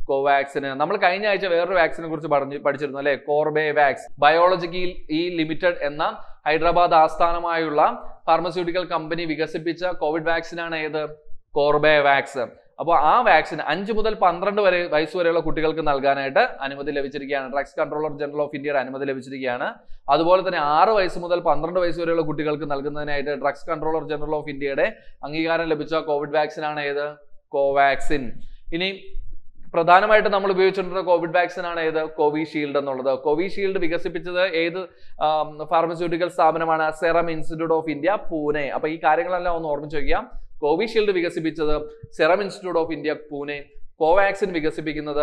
കോവാക്സിന്. നമ്മൾ കഴിഞ്ഞ ആഴ്ച വേറൊരു വാക്സിനെ കുറിച്ച് പഠിച്ചിരുന്നു അല്ലെ, കോർബെവാക്സ്. ബയോളജിക്ക് ഈ ലിമിറ്റഡ് എന്ന ഹൈദരാബാദ് ആസ്ഥാനമായുള്ള ഫാർമസ്യൂട്ടിക്കൽ കമ്പനി വികസിപ്പിച്ച കോവിഡ് വാക്സിൻ ആണ് ഏത്? കോർബെവാക്സ്. അപ്പോൾ ആ വാക്സിൻ 5 മുതൽ 12 വയസ്സ് വരെയുള്ള കുട്ടികൾക്ക് നൽകാനായിട്ട് അനുമതി ലഭിച്ചിരിക്കുകയാണ്. ഡ്രഗ്സ് കൺട്രോളർ ജനറൽ ഓഫ് ഇന്ത്യയുടെ അനുമതി ലഭിച്ചിരിക്കുകയാണ്. അതുപോലെ തന്നെ 6 വയസ്സ് മുതൽ 12 വയസ്സ് വരെയുള്ള കുട്ടികൾക്ക് നൽകുന്നതിനായിട്ട് ഡ്രഗ്സ് കൺട്രോളർ ജനറൽ ഓഫ് ഇന്ത്യയുടെ അംഗീകാരം ലഭിച്ച കോവിഡ് വാക്സിൻ ആണ് ഏത്? കോവാക്സിൻ. ഇനി പ്രധാനമായിട്ട് നമ്മൾ ഉപയോഗിച്ചിട്ടുള്ള കോവിഡ് വാക്സിൻ ആണ് ഏത്? കോവിഷീൽഡ് എന്നുള്ളത്. കോവിഷീൽഡ് വികസിപ്പിച്ചത് ഏത് ഫാർമസ്യൂട്ടിക്കൽ സ്ഥാപനമാണ്? Serum institute of India, Pune. അപ്പൊ ഈ കാര്യങ്ങളെല്ലാം ഒന്ന് ഓർമ്മിച്ച് വയ്ക്കാം. കോവിഷീൽഡ് വികസിപ്പിച്ചത് serum institute of India, Pune. Covaxin വികസിപ്പിക്കുന്നത്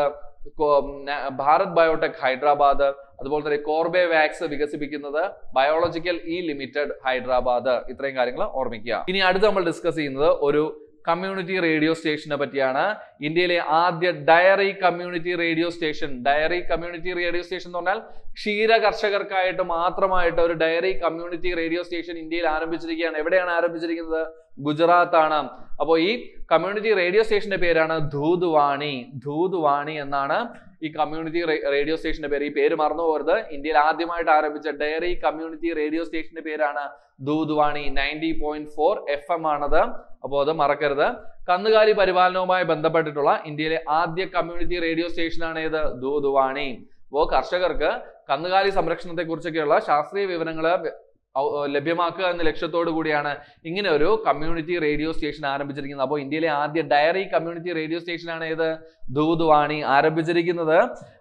ഭാരത് ബയോടെക്, ഹൈദരാബാദ്. അതുപോലെ തന്നെ കോർബെവാക്സ് വികസിപ്പിക്കുന്നത് ബയോളജിക്കൽ ലിമിറ്റഡ്, ഹൈദരാബാദ്. ഇത്രയും കാര്യങ്ങൾ ഓർമ്മിക്കുക. ഇനി അടുത്ത് നമ്മൾ ഡിസ്കസ് ചെയ്യുന്നത് ഒരു കമ്മ്യൂണിറ്റി റേഡിയോ സ്റ്റേഷനെ പറ്റിയാണ്. ഇന്ത്യയിലെ ആദ്യ dairy community radio station. Dairy community radio station എന്ന് പറഞ്ഞാൽ ക്ഷീര കർഷകർക്കായിട്ട് മാത്രമായിട്ട് ഒരു ഡയറി കമ്മ്യൂണിറ്റി റേഡിയോ സ്റ്റേഷൻ ഇന്ത്യയിൽ ആരംഭിച്ചിരിക്കുകയാണ്. എവിടെയാണ് ആരംഭിച്ചിരിക്കുന്നത്? ഗുജറാത്ത് ആണ്. അപ്പോൾ ഈ കമ്മ്യൂണിറ്റി റേഡിയോ സ്റ്റേഷന്റെ പേരാണ് ധൂദ്വാണി. ധൂദ്വാണി എന്നാണ് ഈ കമ്മ്യൂണിറ്റി റേഡിയോ സ്റ്റേഷന്റെ പേര്. ഈ പേര് മറന്നു പോകരുത്. ഇന്ത്യയിൽ ആദ്യമായിട്ട് ആരംഭിച്ച ഡയറി കമ്മ്യൂണിറ്റി റേഡിയോ സ്റ്റേഷന്റെ പേരാണ് ധൂദ്വാണി. 90.4 FM ആണത്. അപ്പോൾ അത് മറക്കരുത്. കന്നുകാലി പരിപാലനവുമായി ബന്ധപ്പെട്ടിട്ടുള്ള ഇന്ത്യയിലെ ആദ്യ കമ്മ്യൂണിറ്റി റേഡിയോ സ്റ്റേഷനാണ് ഏത്? ധൂദ്വാണി. അപ്പോൾ കർഷകർക്ക് കന്നുകാലി സംരക്ഷണത്തെ കുറിച്ചൊക്കെയുള്ള ശാസ്ത്രീയ വിവരങ്ങൾ ലഭ്യമാക്കുക എന്ന ലക്ഷ്യത്തോടു കൂടിയാണ് ഇങ്ങനെ ഒരു കമ്മ്യൂണിറ്റി റേഡിയോ സ്റ്റേഷൻ ആരംഭിച്ചിരിക്കുന്നത്. അപ്പോൾ ഇന്ത്യയിലെ ആദ്യ ഡയറി കമ്മ്യൂണിറ്റി റേഡിയോ സ്റ്റേഷനാണ് ഏത്? ധൂദ്വാണി. ആരംഭിച്ചിരിക്കുന്നത്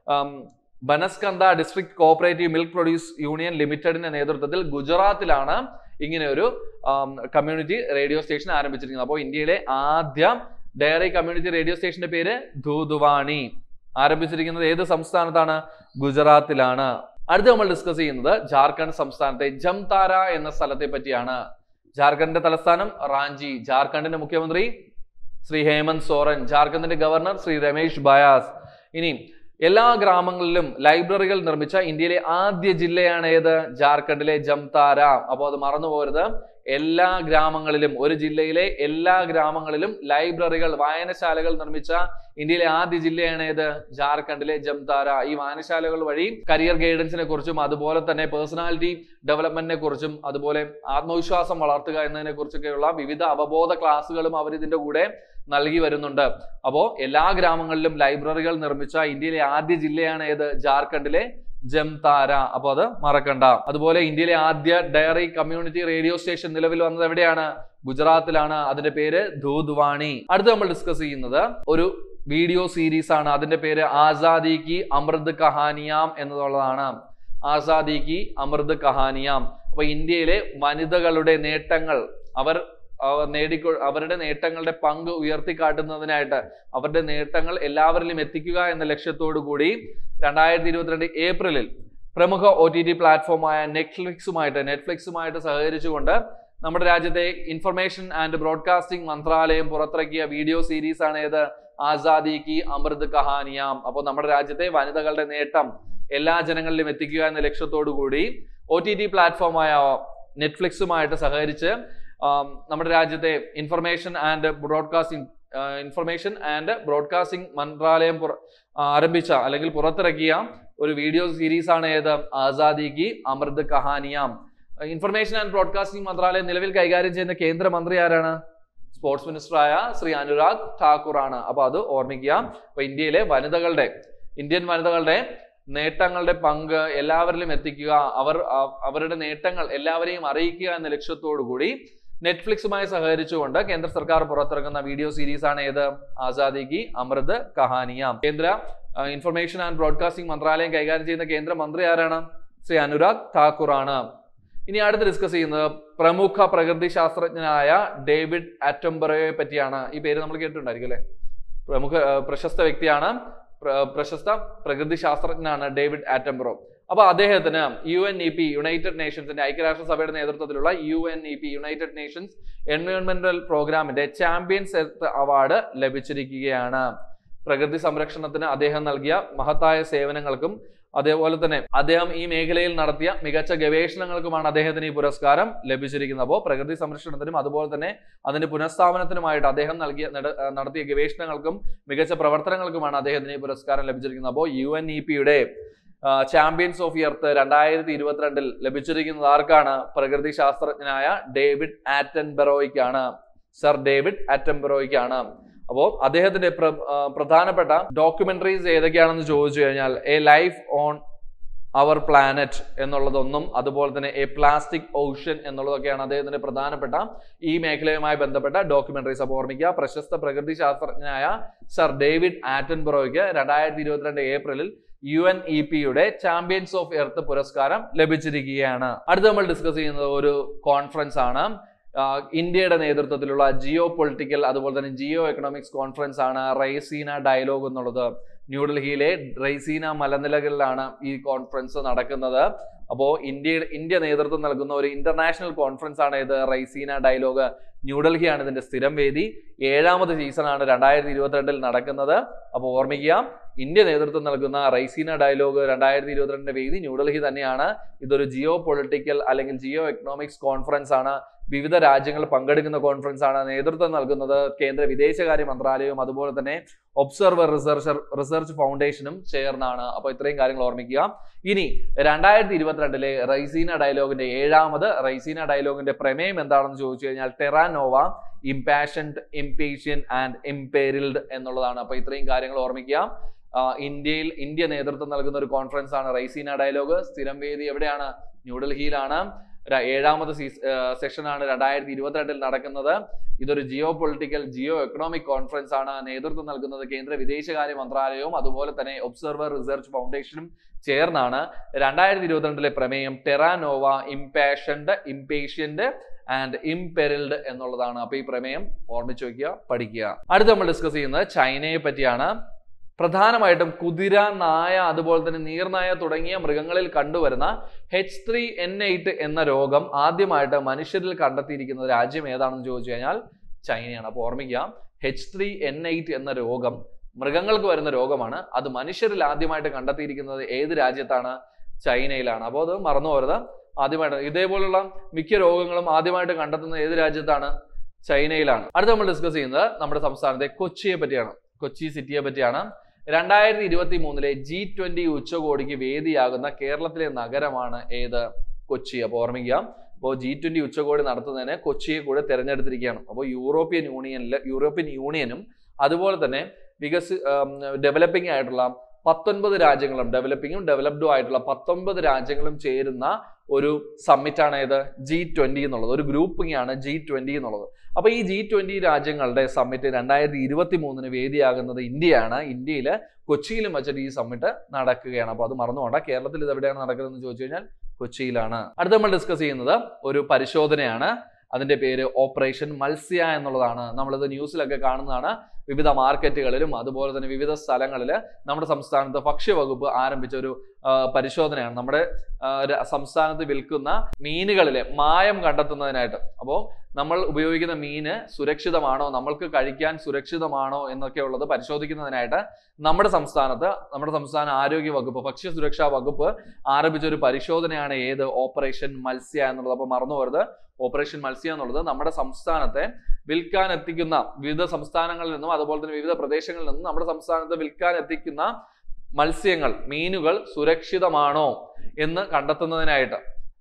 Banaskantha district cooperative milk produce union ലിമിറ്റഡിന്റെ നേതൃത്വത്തിൽ ഗുജറാത്തിലാണ് ഇങ്ങനെ ഒരു കമ്മ്യൂണിറ്റി റേഡിയോ സ്റ്റേഷൻ ആരംഭിച്ചിരിക്കുന്നത്. അപ്പോൾ ഇന്ത്യയിലെ ആദ്യ ഡയറി കമ്മ്യൂണിറ്റി റേഡിയോ സ്റ്റേഷന്റെ പേര് ധൂദ്വാണി. ആരംഭിച്ചിരിക്കുന്നത് ഏത് സംസ്ഥാനത്താണ്? ഗുജറാത്തിലാണ്. അടുത്ത് നമ്മൾ ഡിസ്കസ് ചെയ്യുന്നത് ജാർഖണ്ഡ് സംസ്ഥാനത്തെ ജംതാര എന്ന സ്ഥലത്തെ പറ്റിയാണ്. ജാർഖണ്ഡിന്റെ തലസ്ഥാനം റാഞ്ചി. ജാർഖണ്ഡിന്റെ മുഖ്യമന്ത്രി ശ്രീ ഹേമന്ത് സോറൻ. ജാർഖണ്ഡിന്റെ ഗവർണർ ശ്രീ രമേശ് ബയാസ്. ഇനി എല്ലാ ഗ്രാമങ്ങളിലും ലൈബ്രറികൾ നിർമ്മിച്ച ഇന്ത്യയിലെ ആദ്യ ജില്ലയാണ് ഏത്? ജാർഖണ്ഡിലെ ജംതാര. അപ്പോൾ അത് മറന്നു പോകരുത്. എല്ലാ ഗ്രാമങ്ങളിലും, ഒരു ജില്ലയിലെ എല്ലാ ഗ്രാമങ്ങളിലും ലൈബ്രറികൾ, വായനശാലകൾ നിർമ്മിച്ച ഇന്ത്യയിലെ ആദ്യ ജില്ലയാണ് ഏത്? ജാർഖണ്ഡിലെ ജംതാര. ഈ വായനശാലകൾ വഴി കരിയർ ഗൈഡൻസിനെ കുറിച്ചും അതുപോലെ തന്നെ പേഴ്സണാലിറ്റി ഡെവലപ്മെന്റിനെ കുറിച്ചും അതുപോലെ ആത്മവിശ്വാസം വളർത്തുക എന്നതിനെ കുറിച്ചൊക്കെയുള്ള വിവിധ അവബോധ ക്ലാസ്സുകളും അവർ ഇതിന്റെ കൂടെ നൽകി വരുന്നുണ്ട്. അപ്പോൾ എല്ലാ ഗ്രാമങ്ങളിലും ലൈബ്രറികൾ നിർമ്മിച്ച ഇന്ത്യയിലെ ആദ്യ ജില്ലയാണ് ഏത്? ജാർഖണ്ഡിലെ ജംതാര. അപ്പൊ അത് മറക്കണ്ട. അതുപോലെ ഇന്ത്യയിലെ ആദ്യ ഡയറി കമ്മ്യൂണിറ്റി റേഡിയോ സ്റ്റേഷൻ നിലവിൽ വന്നത് എവിടെയാണ്? ഗുജറാത്തിലാണ്. അതിന്റെ പേര് ധൂദ്വാണി. അടുത്ത് നമ്മൾ ഡിസ്കസ് ചെയ്യുന്നത് ഒരു വീഡിയോ സീരീസ് ആണ്. അതിന്റെ പേര് ആസാദി കി അമൃത് കഹാനിയാം എന്നുള്ളതാണ്. ആസാദി കി അമൃത് കഹാനിയാം. അപ്പൊ ഇന്ത്യയിലെ വനിതകളുടെ നേട്ടങ്ങൾ, അവരുടെ നേട്ടങ്ങളുടെ പങ്ക് ഉയർത്തിക്കാട്ടുന്നതിനായിട്ട്, അവരുടെ നേട്ടങ്ങൾ എല്ലാവരിലും എത്തിക്കുക എന്ന ലക്ഷ്യത്തോടു കൂടി 2022 ഏപ്രിലിൽ പ്രമുഖ OTT പ്ലാറ്റ്ഫോമായ നെറ്റ്ഫ്ലിക്സുമായിട്ട് സഹകരിച്ചുകൊണ്ട് നമ്മുടെ രാജ്യത്തെ ഇൻഫർമേഷൻ ആൻഡ് ബ്രോഡ്കാസ്റ്റിംഗ് മന്ത്രാലയം പുറത്തിറക്കിയ വീഡിയോ സീരീസ് ആണ് ഏത്? ആസാദി കി അമൃത് കഹാനിയാം. അപ്പോൾ നമ്മുടെ രാജ്യത്തെ വനിതകളുടെ നേട്ടം എല്ലാ ജനങ്ങളിലും എത്തിക്കുക എന്ന ലക്ഷ്യത്തോടു കൂടി OTT പ്ലാറ്റ്ഫോമായ നെറ്റ്ഫ്ലിക്സുമായിട്ട് സഹകരിച്ച് നമ്മുടെ രാജ്യത്തെ ഇൻഫർമേഷൻ ആൻഡ് ബ്രോഡ്കാസ്റ്റിംഗ് മന്ത്രാലയം ആരംഭിച്ച അല്ലെങ്കിൽ പുറത്തിറക്കിയ ഒരു വീഡിയോ സീരീസ് ആണ് ഏത്? Azadi ki Amrit Kahaniyan. Information and broadcasting മന്ത്രാലയം നിലവിൽ കൈകാര്യം ചെയ്യുന്ന കേന്ദ്രമന്ത്രി ആരാണ്? സ്പോർട്സ് മിനിസ്റ്ററായ ശ്രീ അനുരാഗ് ഠാക്കൂർ ആണ്. അപ്പൊ അത് ഓർമ്മിക്കുക. അപ്പൊ ഇന്ത്യയിലെ ഇന്ത്യൻ വനിതകളുടെ നേട്ടങ്ങളുടെ പങ്ക് എല്ലാവരിലും എത്തിക്കുക, അവരുടെ നേട്ടങ്ങൾ എല്ലാവരെയും അറിയിക്കുക എന്ന ലക്ഷ്യത്തോടു കൂടി നെറ്റ്ഫ്ലിക്സുമായി സഹകരിച്ചുകൊണ്ട് കേന്ദ്ര സർക്കാർ പുറത്തിറക്കുന്ന വീഡിയോ സീരീസ് ആണ് ഏത്? ആസാദി കി അമൃത് കഹാനിയാം. കേന്ദ്ര ഇൻഫർമേഷൻ ആൻഡ് ബ്രോഡ്കാസ്റ്റിംഗ് മന്ത്രാലയം കൈകാര്യം ചെയ്യുന്ന കേന്ദ്രമന്ത്രി ആരാണ്? ശ്രീ അനുരാഗ് ഠാക്കൂർ ആണ്. ഇനി അടുത്ത് ഡിസ്കസ് ചെയ്യുന്നത് പ്രമുഖ പ്രകൃതി ശാസ്ത്രജ്ഞനായ ഡേവിഡ് ആറ്റംബറോയെ പറ്റിയാണ്. ഈ പേര് നമ്മൾ കേട്ടിട്ടുണ്ടായിരിക്കും അല്ലെ? പ്രശസ്ത വ്യക്തിയാണ്, പ്രശസ്ത പ്രകൃതി ശാസ്ത്രജ്ഞനാണ് ഡേവിഡ് ആറ്റംബറോ. അപ്പൊ അദ്ദേഹത്തിന് UNEP, യുണൈറ്റഡ് നേഷൻസിന്റെ, ഐക്യരാഷ്ട്രസഭയുടെ നേതൃത്വത്തിലുള്ള UNEP, യുണൈറ്റഡ് നേഷൻസ് എൻവയോൺമെന്റൽ പ്രോഗ്രാമിന്റെ ചാമ്പ്യൻസ് എർത്ത് അവാർഡ് ലഭിച്ചിരിക്കുകയാണ്. പ്രകൃതി സംരക്ഷണത്തിന് അദ്ദേഹം നൽകിയ മഹത്തായ സേവനങ്ങൾക്കും അതേപോലെ തന്നെ അദ്ദേഹം ഈ മേഖലയിൽ നടത്തിയ മികച്ച ഗവേഷണങ്ങൾക്കുമാണ് അദ്ദേഹത്തിന് ഈ പുരസ്കാരം ലഭിച്ചിരിക്കുന്നത്. അപ്പോൾ പ്രകൃതി സംരക്ഷണത്തിനും അതുപോലെ തന്നെ അതിന്റെ പുനഃസ്ഥാപനത്തിനുമായിട്ട് അദ്ദേഹം നടത്തിയ ഗവേഷണങ്ങൾക്കും മികച്ച പ്രവർത്തനങ്ങൾക്കുമാണ് അദ്ദേഹത്തിന് ഈ പുരസ്കാരം ലഭിച്ചിരിക്കുന്നത്. അപ്പോൾ UNEP-യുടെ ചാമ്പ്യൻസ് ഓഫ് എർത്ത് 2022 ലഭിച്ചിരിക്കുന്നത് ആർക്കാണ്? പ്രകൃതി ശാസ്ത്രജ്ഞനായ ഡേവിഡ് ആറ്റൻബറോയ്ക്കാണ്, സർ ഡേവിഡ് ആറ്റൻബറോയ്ക്കാണ്. അപ്പോൾ അദ്ദേഹത്തിന്റെ പ്രധാനപ്പെട്ട ഡോക്യുമെന്ററീസ് ഏതൊക്കെയാണെന്ന് ചോദിച്ചു കഴിഞ്ഞാൽ a life on our planet എന്നുള്ളതൊന്നും അതുപോലെ തന്നെ എ പ്ലാസ്റ്റിക് ഓഷ്യൻ എന്നുള്ളതൊക്കെയാണ് അദ്ദേഹത്തിന്റെ പ്രധാനപ്പെട്ട ഈ മേഖലയുമായി ബന്ധപ്പെട്ട ഡോക്യുമെന്ററീസ്. അപ്പോൾ ഓർമ്മിക്കുക, പ്രശസ്ത പ്രകൃതി ശാസ്ത്രജ്ഞനായ സർ ഡേവിഡ് ആറ്റൻബറോയ്ക്ക് 2022 ഏപ്രിലിൽ UNEP-യുടെ ചാമ്പ്യൻസ് ഓഫ് എർത്ത് പുരസ്കാരം ലഭിച്ചിരിക്കുകയാണ്. അടുത്ത നമ്മൾ ഡിസ്കസ് ചെയ്യുന്നത് ഒരു കോൺഫറൻസ് ആണ്. ഇന്ത്യയുടെ നേതൃത്വത്തിലുള്ള ജിയോ പൊളിറ്റിക്കൽ അതുപോലെ തന്നെ ജിയോ എക്കണോമിക്സ് കോൺഫറൻസ് ആണ് റൈസീന ഡയലോഗ് എന്നുള്ളത്. ന്യൂഡൽഹിയിലെ റൈസീന മലനിലകളിലാണ് ഈ കോൺഫറൻസ് നടക്കുന്നത്. അപ്പോൾ ഇന്ത്യ നേതൃത്വം നൽകുന്ന ഒരു ഇന്റർനാഷണൽ കോൺഫറൻസ് ആണ് ഇത് റൈസീന ഡയലോഗ്. ന്യൂഡൽഹിയാണ് ഇതിന്റെ സ്ഥിരം വേദി. 7ാമത് സീസണാണ് 2022 നടക്കുന്നത്. അപ്പോൾ ഓർമ്മിക്കുക, ഇന്ത്യ നേതൃത്വം നൽകുന്ന റൈസീന ഡയലോഗ് 2022 വേദി ന്യൂഡൽഹി തന്നെയാണ്. ഇതൊരു ജിയോ പൊളിറ്റിക്കൽ അല്ലെങ്കിൽ ജിയോ എക്കണോമിക്സ് കോൺഫറൻസ് ആണ്. വിവിധ രാജ്യങ്ങൾ പങ്കെടുക്കുന്ന കോൺഫറൻസ് ആണ്. നേതൃത്വം നൽകുന്നത് കേന്ദ്ര വിദേശകാര്യ മന്ത്രാലയവും അതുപോലെ തന്നെ ഒബ്സർവർ റിസർച്ച് ഫൗണ്ടേഷനും ചേർന്നാണ്. അപ്പോൾ ഇത്രയും കാര്യങ്ങൾ ഓർമ്മിക്കുക. ഇനി 2022 റൈസീന ഡയലോഗിന്റെ 7ാമത് റൈസീന ഡയലോഗിന്റെ പ്രമേയം എന്താണെന്ന് ചോദിച്ചു കഴിഞ്ഞാൽ Terra Nova impassioned, impatient and imperilled എന്നുള്ളതാണ്. അപ്പോൾ ഇത്രയും കാര്യങ്ങൾ ഓർമ്മിക്കുക. ഇന്ത്യ നേതൃത്വം നൽകുന്ന ഒരു കോൺഫറൻസ് ആണ് റൈസീന ഡയലോഗ്. സ്ഥിരം വേദി എവിടെയാണ്? ന്യൂഡൽഹിയിലാണ്. 7ാമത് സെഷനാണ് 2022 നടക്കുന്നത്. ഇതൊരു geopolitical geoeconomic conference ആണ്. നേതൃത്വം നൽകുന്നത് കേന്ദ്ര വിദേശകാര്യ മന്ത്രാലയവും അതുപോലെ തന്നെ ഒബ്സർവർ റിസർച്ച് ഫൗണ്ടേഷനും ചേർന്നാണ്. 2022 പ്രമേയം Terra Nova impassioned, impatient and imperilled എന്നുള്ളതാണ്. അപ്പൊ ഈ പ്രമേയം ഓർമ്മിച്ചു വയ്ക്കുക, പഠിക്കുക. അടുത്ത് നമ്മൾ ഡിസ്കസ് ചെയ്യുന്നത് ചൈനയെ പറ്റിയാണ്. പ്രധാനമായിട്ടും കുതിര, നായ അതുപോലെ തന്നെ നീർനായ തുടങ്ങിയ മൃഗങ്ങളിൽ കണ്ടുവരുന്ന H3N8 എന്ന രോഗം ആദ്യമായിട്ട് മനുഷ്യരിൽ കണ്ടെത്തിയിരിക്കുന്ന രാജ്യം ഏതാണെന്ന് ചോദിച്ചു കഴിഞ്ഞാൽ ചൈനയാണ്. അപ്പോൾ ഓർമ്മിക്കുക, H3N8 എന്ന രോഗം മൃഗങ്ങൾക്ക് വരുന്ന രോഗമാണ്. അത് മനുഷ്യരിൽ ആദ്യമായിട്ട് കണ്ടെത്തിയിരിക്കുന്നത് ഏത് രാജ്യത്താണ്? ചൈനയിലാണ്. അപ്പോൾ അത് മറന്നു പോരുത്. ആദ്യമായിട്ട് ഇതേപോലുള്ള മിക്ക രോഗങ്ങളും ആദ്യമായിട്ട് കണ്ടെത്തുന്നത് ഏത് രാജ്യത്താണ്? ചൈനയിലാണ്. അടുത്ത് നമ്മൾ ഡിസ്കസ് ചെയ്യുന്നത് നമ്മുടെ സംസ്ഥാനത്തെ കൊച്ചിയെ പറ്റിയാണ്, കൊച്ചി സിറ്റിയെ പറ്റിയാണ്. 2023 G20 ഉച്ചകോടിക്ക് വേദിയാകുന്ന കേരളത്തിലെ നഗരമാണ് ഏത്? കൊച്ചി. അപ്പോൾ ഓർമ്മിക്കുക, അപ്പോൾ G20 ഉച്ചകോടി നടത്തുന്നതിന് കൊച്ചിയെ കൂടെ തിരഞ്ഞെടുത്തിരിക്കുകയാണ്. അപ്പോൾ യൂറോപ്യൻ യൂണിയനും അതുപോലെ തന്നെ ഡെവലപ്പിംഗ് ആയിട്ടുള്ള 19 രാജ്യങ്ങളും ഡെവലപ്പിംഗും ഡെവലപ്ഡും ആയിട്ടുള്ള 19 രാജ്യങ്ങളും ചേരുന്ന ഒരു സമ്മിറ്റാണ് ഏത്? G20 എന്നുള്ളത്. ഒരു ഗ്രൂപ്പിംഗ് ആണ് G20 എന്നുള്ളത്. അപ്പൊ ഈ G20 രാജ്യങ്ങളുടെ സമ്മിറ്റ് 2023 വേദിയാകുന്നത് ഇന്ത്യയാണ്. ഇന്ത്യയിൽ കൊച്ചിയിലും വെച്ചിട്ട് ഈ സമ്മിറ്റ് നടക്കുകയാണ്. അപ്പൊ അത് മറന്നുകൊണ്ട. കേരളത്തിൽ ഇത് എവിടെയാണ് നടക്കുന്നതെന്ന് ചോദിച്ചു കഴിഞ്ഞാൽ കൊച്ചിയിലാണ്. അടുത്ത നമ്മൾ ഡിസ്കസ് ചെയ്യുന്നത് ഒരു പരിശോധനയാണ്. അതിന്റെ പേര് ഓപ്പറേഷൻ മത്സ്യ എന്നുള്ളതാണ്. നമ്മളിത് ന്യൂസിലൊക്കെ കാണുന്നതാണ്. വിവിധ മാർക്കറ്റുകളിലും അതുപോലെ തന്നെ വിവിധ സ്ഥലങ്ങളിൽ നമ്മുടെ സംസ്ഥാനത്ത് ഭക്ഷ്യവകുപ്പ് ആരംഭിച്ച ഒരു പരിശോധനയാണ്. നമ്മുടെ സംസ്ഥാനത്ത് വിൽക്കുന്ന മീനുകളിലെ മായം കണ്ടെത്തുന്നതിനായിട്ട്. അപ്പോൾ നമ്മൾ ഉപയോഗിക്കുന്ന മീന് സുരക്ഷിതമാണോ, നമ്മൾക്ക് കഴിക്കാൻ സുരക്ഷിതമാണോ എന്നൊക്കെ ഉള്ളത് പരിശോധിക്കുന്നതിനായിട്ട് നമ്മുടെ സംസ്ഥാന ആരോഗ്യ വകുപ്പ്, ഭക്ഷ്യസുരക്ഷാ വകുപ്പ് ആരംഭിച്ച ഒരു പരിശോധനയാണ് ഏത്? ഓപ്പറേഷൻ മത്സ്യ എന്നുള്ളത്. അപ്പോൾ മറന്നു പോകരുത്, ഓപ്പറേഷൻ മത്സ്യ എന്നുള്ളത് നമ്മുടെ സംസ്ഥാനത്തെ വിൽക്കാൻ എത്തിക്കുന്ന വിവിധ സംസ്ഥാനങ്ങളിൽ നിന്നും അതുപോലെ തന്നെ വിവിധ പ്രദേശങ്ങളിൽ നിന്നും നമ്മുടെ സംസ്ഥാനത്ത് വിൽക്കാൻ എത്തിക്കുന്ന മത്സ്യങ്ങൾ, മീനുകൾ സുരക്ഷിതമാണോ എന്ന് കണ്ടെത്തുന്നതിനായിട്ട്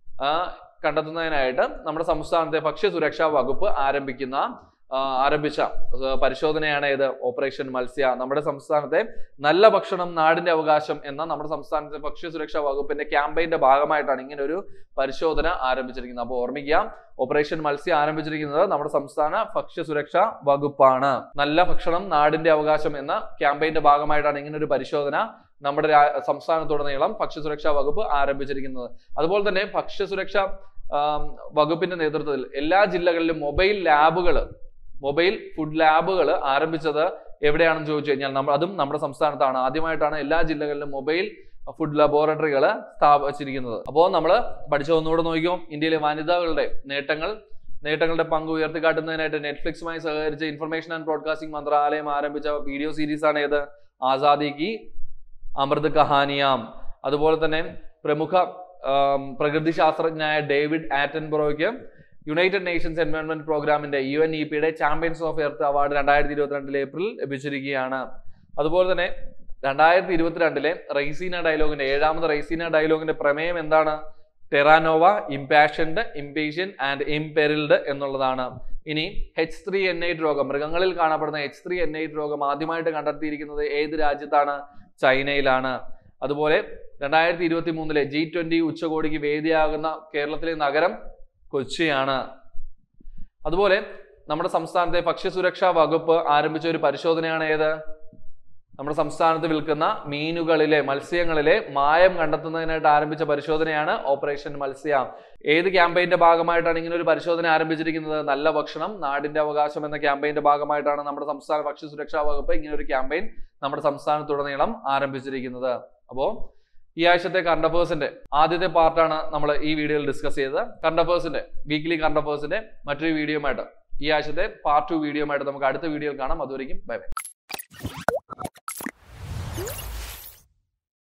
നമ്മുടെ സംസ്ഥാനത്തെ ഭക്ഷ്യസുരക്ഷാ വകുപ്പ് ആരംഭിച്ച പരിശോധനയാണ് ഏത്? ഓപ്പറേഷൻ മത്സ്യ. നമ്മുടെ സംസ്ഥാനത്തെ നല്ല ഭക്ഷണം നാടിന്റെ അവകാശം എന്ന നമ്മുടെ സംസ്ഥാനത്തെ ഭക്ഷ്യസുരക്ഷാ വകുപ്പിന്റെ ക്യാമ്പയിന്റെ ഭാഗമായിട്ടാണ് ഇങ്ങനെ ഒരു പരിശോധന ആരംഭിച്ചിരിക്കുന്നത്. അപ്പോൾ ഓർമ്മിക്കുക, ഓപ്പറേഷൻ മത്സ്യ ആരംഭിച്ചിരിക്കുന്നത് നമ്മുടെ സംസ്ഥാന ഭക്ഷ്യസുരക്ഷാ വകുപ്പാണ്. നല്ല ഭക്ഷണം നാടിന്റെ അവകാശം എന്ന ക്യാമ്പയിന്റെ ഭാഗമായിട്ടാണ് ഇങ്ങനെ ഒരു പരിശോധന നമ്മുടെ സംസ്ഥാനത്തുടനീളം ഭക്ഷ്യസുരക്ഷാ വകുപ്പ് ആരംഭിച്ചിരിക്കുന്നത്. അതുപോലെ തന്നെ ഭക്ഷ്യസുരക്ഷാ വകുപ്പിന്റെ നേതൃത്വത്തിൽ എല്ലാ ജില്ലകളിലും മൊബൈൽ ഫുഡ് ലാബുകൾ ആരംഭിച്ചത് എവിടെയാണെന്ന് ചോദിച്ചു കഴിഞ്ഞാൽ അതും നമ്മുടെ സംസ്ഥാനത്താണ്. ആദ്യമായിട്ടാണ് എല്ലാ ജില്ലകളിലും മൊബൈൽ ഫുഡ് ലബോറട്ടറികൾ സ്ഥാപിച്ചിരിക്കുന്നത്. അപ്പോൾ നമ്മൾ പഠിച്ചതൊന്നുകൂടെ നോക്കിയോ. ഇന്ത്യയിലെ വനിതകളുടെ നേട്ടങ്ങളുടെ പങ്ക് ഉയർത്തിക്കാട്ടുന്നതിനായിട്ട് നെറ്റ്ഫ്ലിക്സുമായി സഹകരിച്ച് ഇൻഫർമേഷൻ ആൻഡ് ബ്രോഡ്കാസ്റ്റിംഗ് മന്ത്രാലയം ആരംഭിച്ച വീഡിയോ സീരീസ് ആണ് ഏത്? ആസാദി കി അമൃത് കഹാനിയാം. അതുപോലെ തന്നെ പ്രമുഖ പ്രകൃതി ശാസ്ത്രജ്ഞനായ ഡേവിഡ് ആറ്റൻബറോയ്ക്ക് യുണൈറ്റഡ് നേഷൻസ് എൻവയോൺമെന്റ് പ്രോഗ്രാമിന്റെ UNEPയുടെ champions of earth award 2022 April ലഭിച്ചിരിക്കുകയാണ്. അതുപോലെ തന്നെ 2022 റൈസീന ഡയലോഗിന്റെ 7ാമത് റൈസീന ഡയലോഗിന്റെ പ്രമേയം എന്താണ്? Terra Nova impassioned, impatient and imperilled എന്നുള്ളതാണ്. ഇനി H3N8 രോഗം, മൃഗങ്ങളിൽ കാണപ്പെടുന്ന H3N8 രോഗം ആദ്യമായിട്ട് കണ്ടെത്തിയിരിക്കുന്നത് ഏത് രാജ്യത്താണ്? ചൈനയിലാണ്. അതുപോലെ 2023 G20 ഉച്ചകോടിക്ക് വേദിയാകുന്ന കേരളത്തിലെ നഗരം കൊച്ചിയാണ്. അതുപോലെ നമ്മുടെ സംസ്ഥാനത്തെ ഭക്ഷ്യസുരക്ഷാ വകുപ്പ് ആരംഭിച്ച ഒരു പരിശോധനയാണ് ഏത്? നമ്മുടെ സംസ്ഥാനത്ത് വിൽക്കുന്ന മീനുകളിലെ, മത്സ്യങ്ങളിലെ മായം കണ്ടെത്തുന്നതിനായിട്ട് ആരംഭിച്ച പരിശോധനയാണ് ഓപ്പറേഷൻ മത്സ്യ. ഏത് ക്യാമ്പയിന്റെ ഭാഗമായിട്ടാണ് ഇങ്ങനെ ഒരു പരിശോധന ആരംഭിച്ചിരിക്കുന്നത്? നല്ല ഭക്ഷണം നാടിന്റെ അവകാശം എന്ന ക്യാമ്പയിന്റെ ഭാഗമായിട്ടാണ് നമ്മുടെ സംസ്ഥാന ഭക്ഷ്യസുരക്ഷാ വകുപ്പ് ഇങ്ങനെ ഒരു ക്യാമ്പയിൻ നമ്മുടെ സംസ്ഥാനത്തുടനീളം ആരംഭിച്ചിരിക്കുന്നത്. അപ്പോൾ ഈ ആഴ്ചത്തെ കറണ്ട് അഫേഴ്സിന്റെ ആദ്യത്തെ പാർട്ടാണ് നമ്മൾ ഈ വീഡിയോയിൽ ഡിസ്കസ് ചെയ്തത്. കറണ്ട് അഫേഴ്സിന്റെ വീക്ക്ലി കറണ്ട് അഫേഴ്സിന്റെ മറ്റൊരു വീഡിയോയുമായിട്ട്, ഈ ആഴ്ചത്തെ പാർട്ട് 2 വീഡിയോയുമായിട്ട് നമുക്ക് അടുത്ത വീഡിയോയിൽ കാണാം. അതുവരെയും ബൈ ബൈ.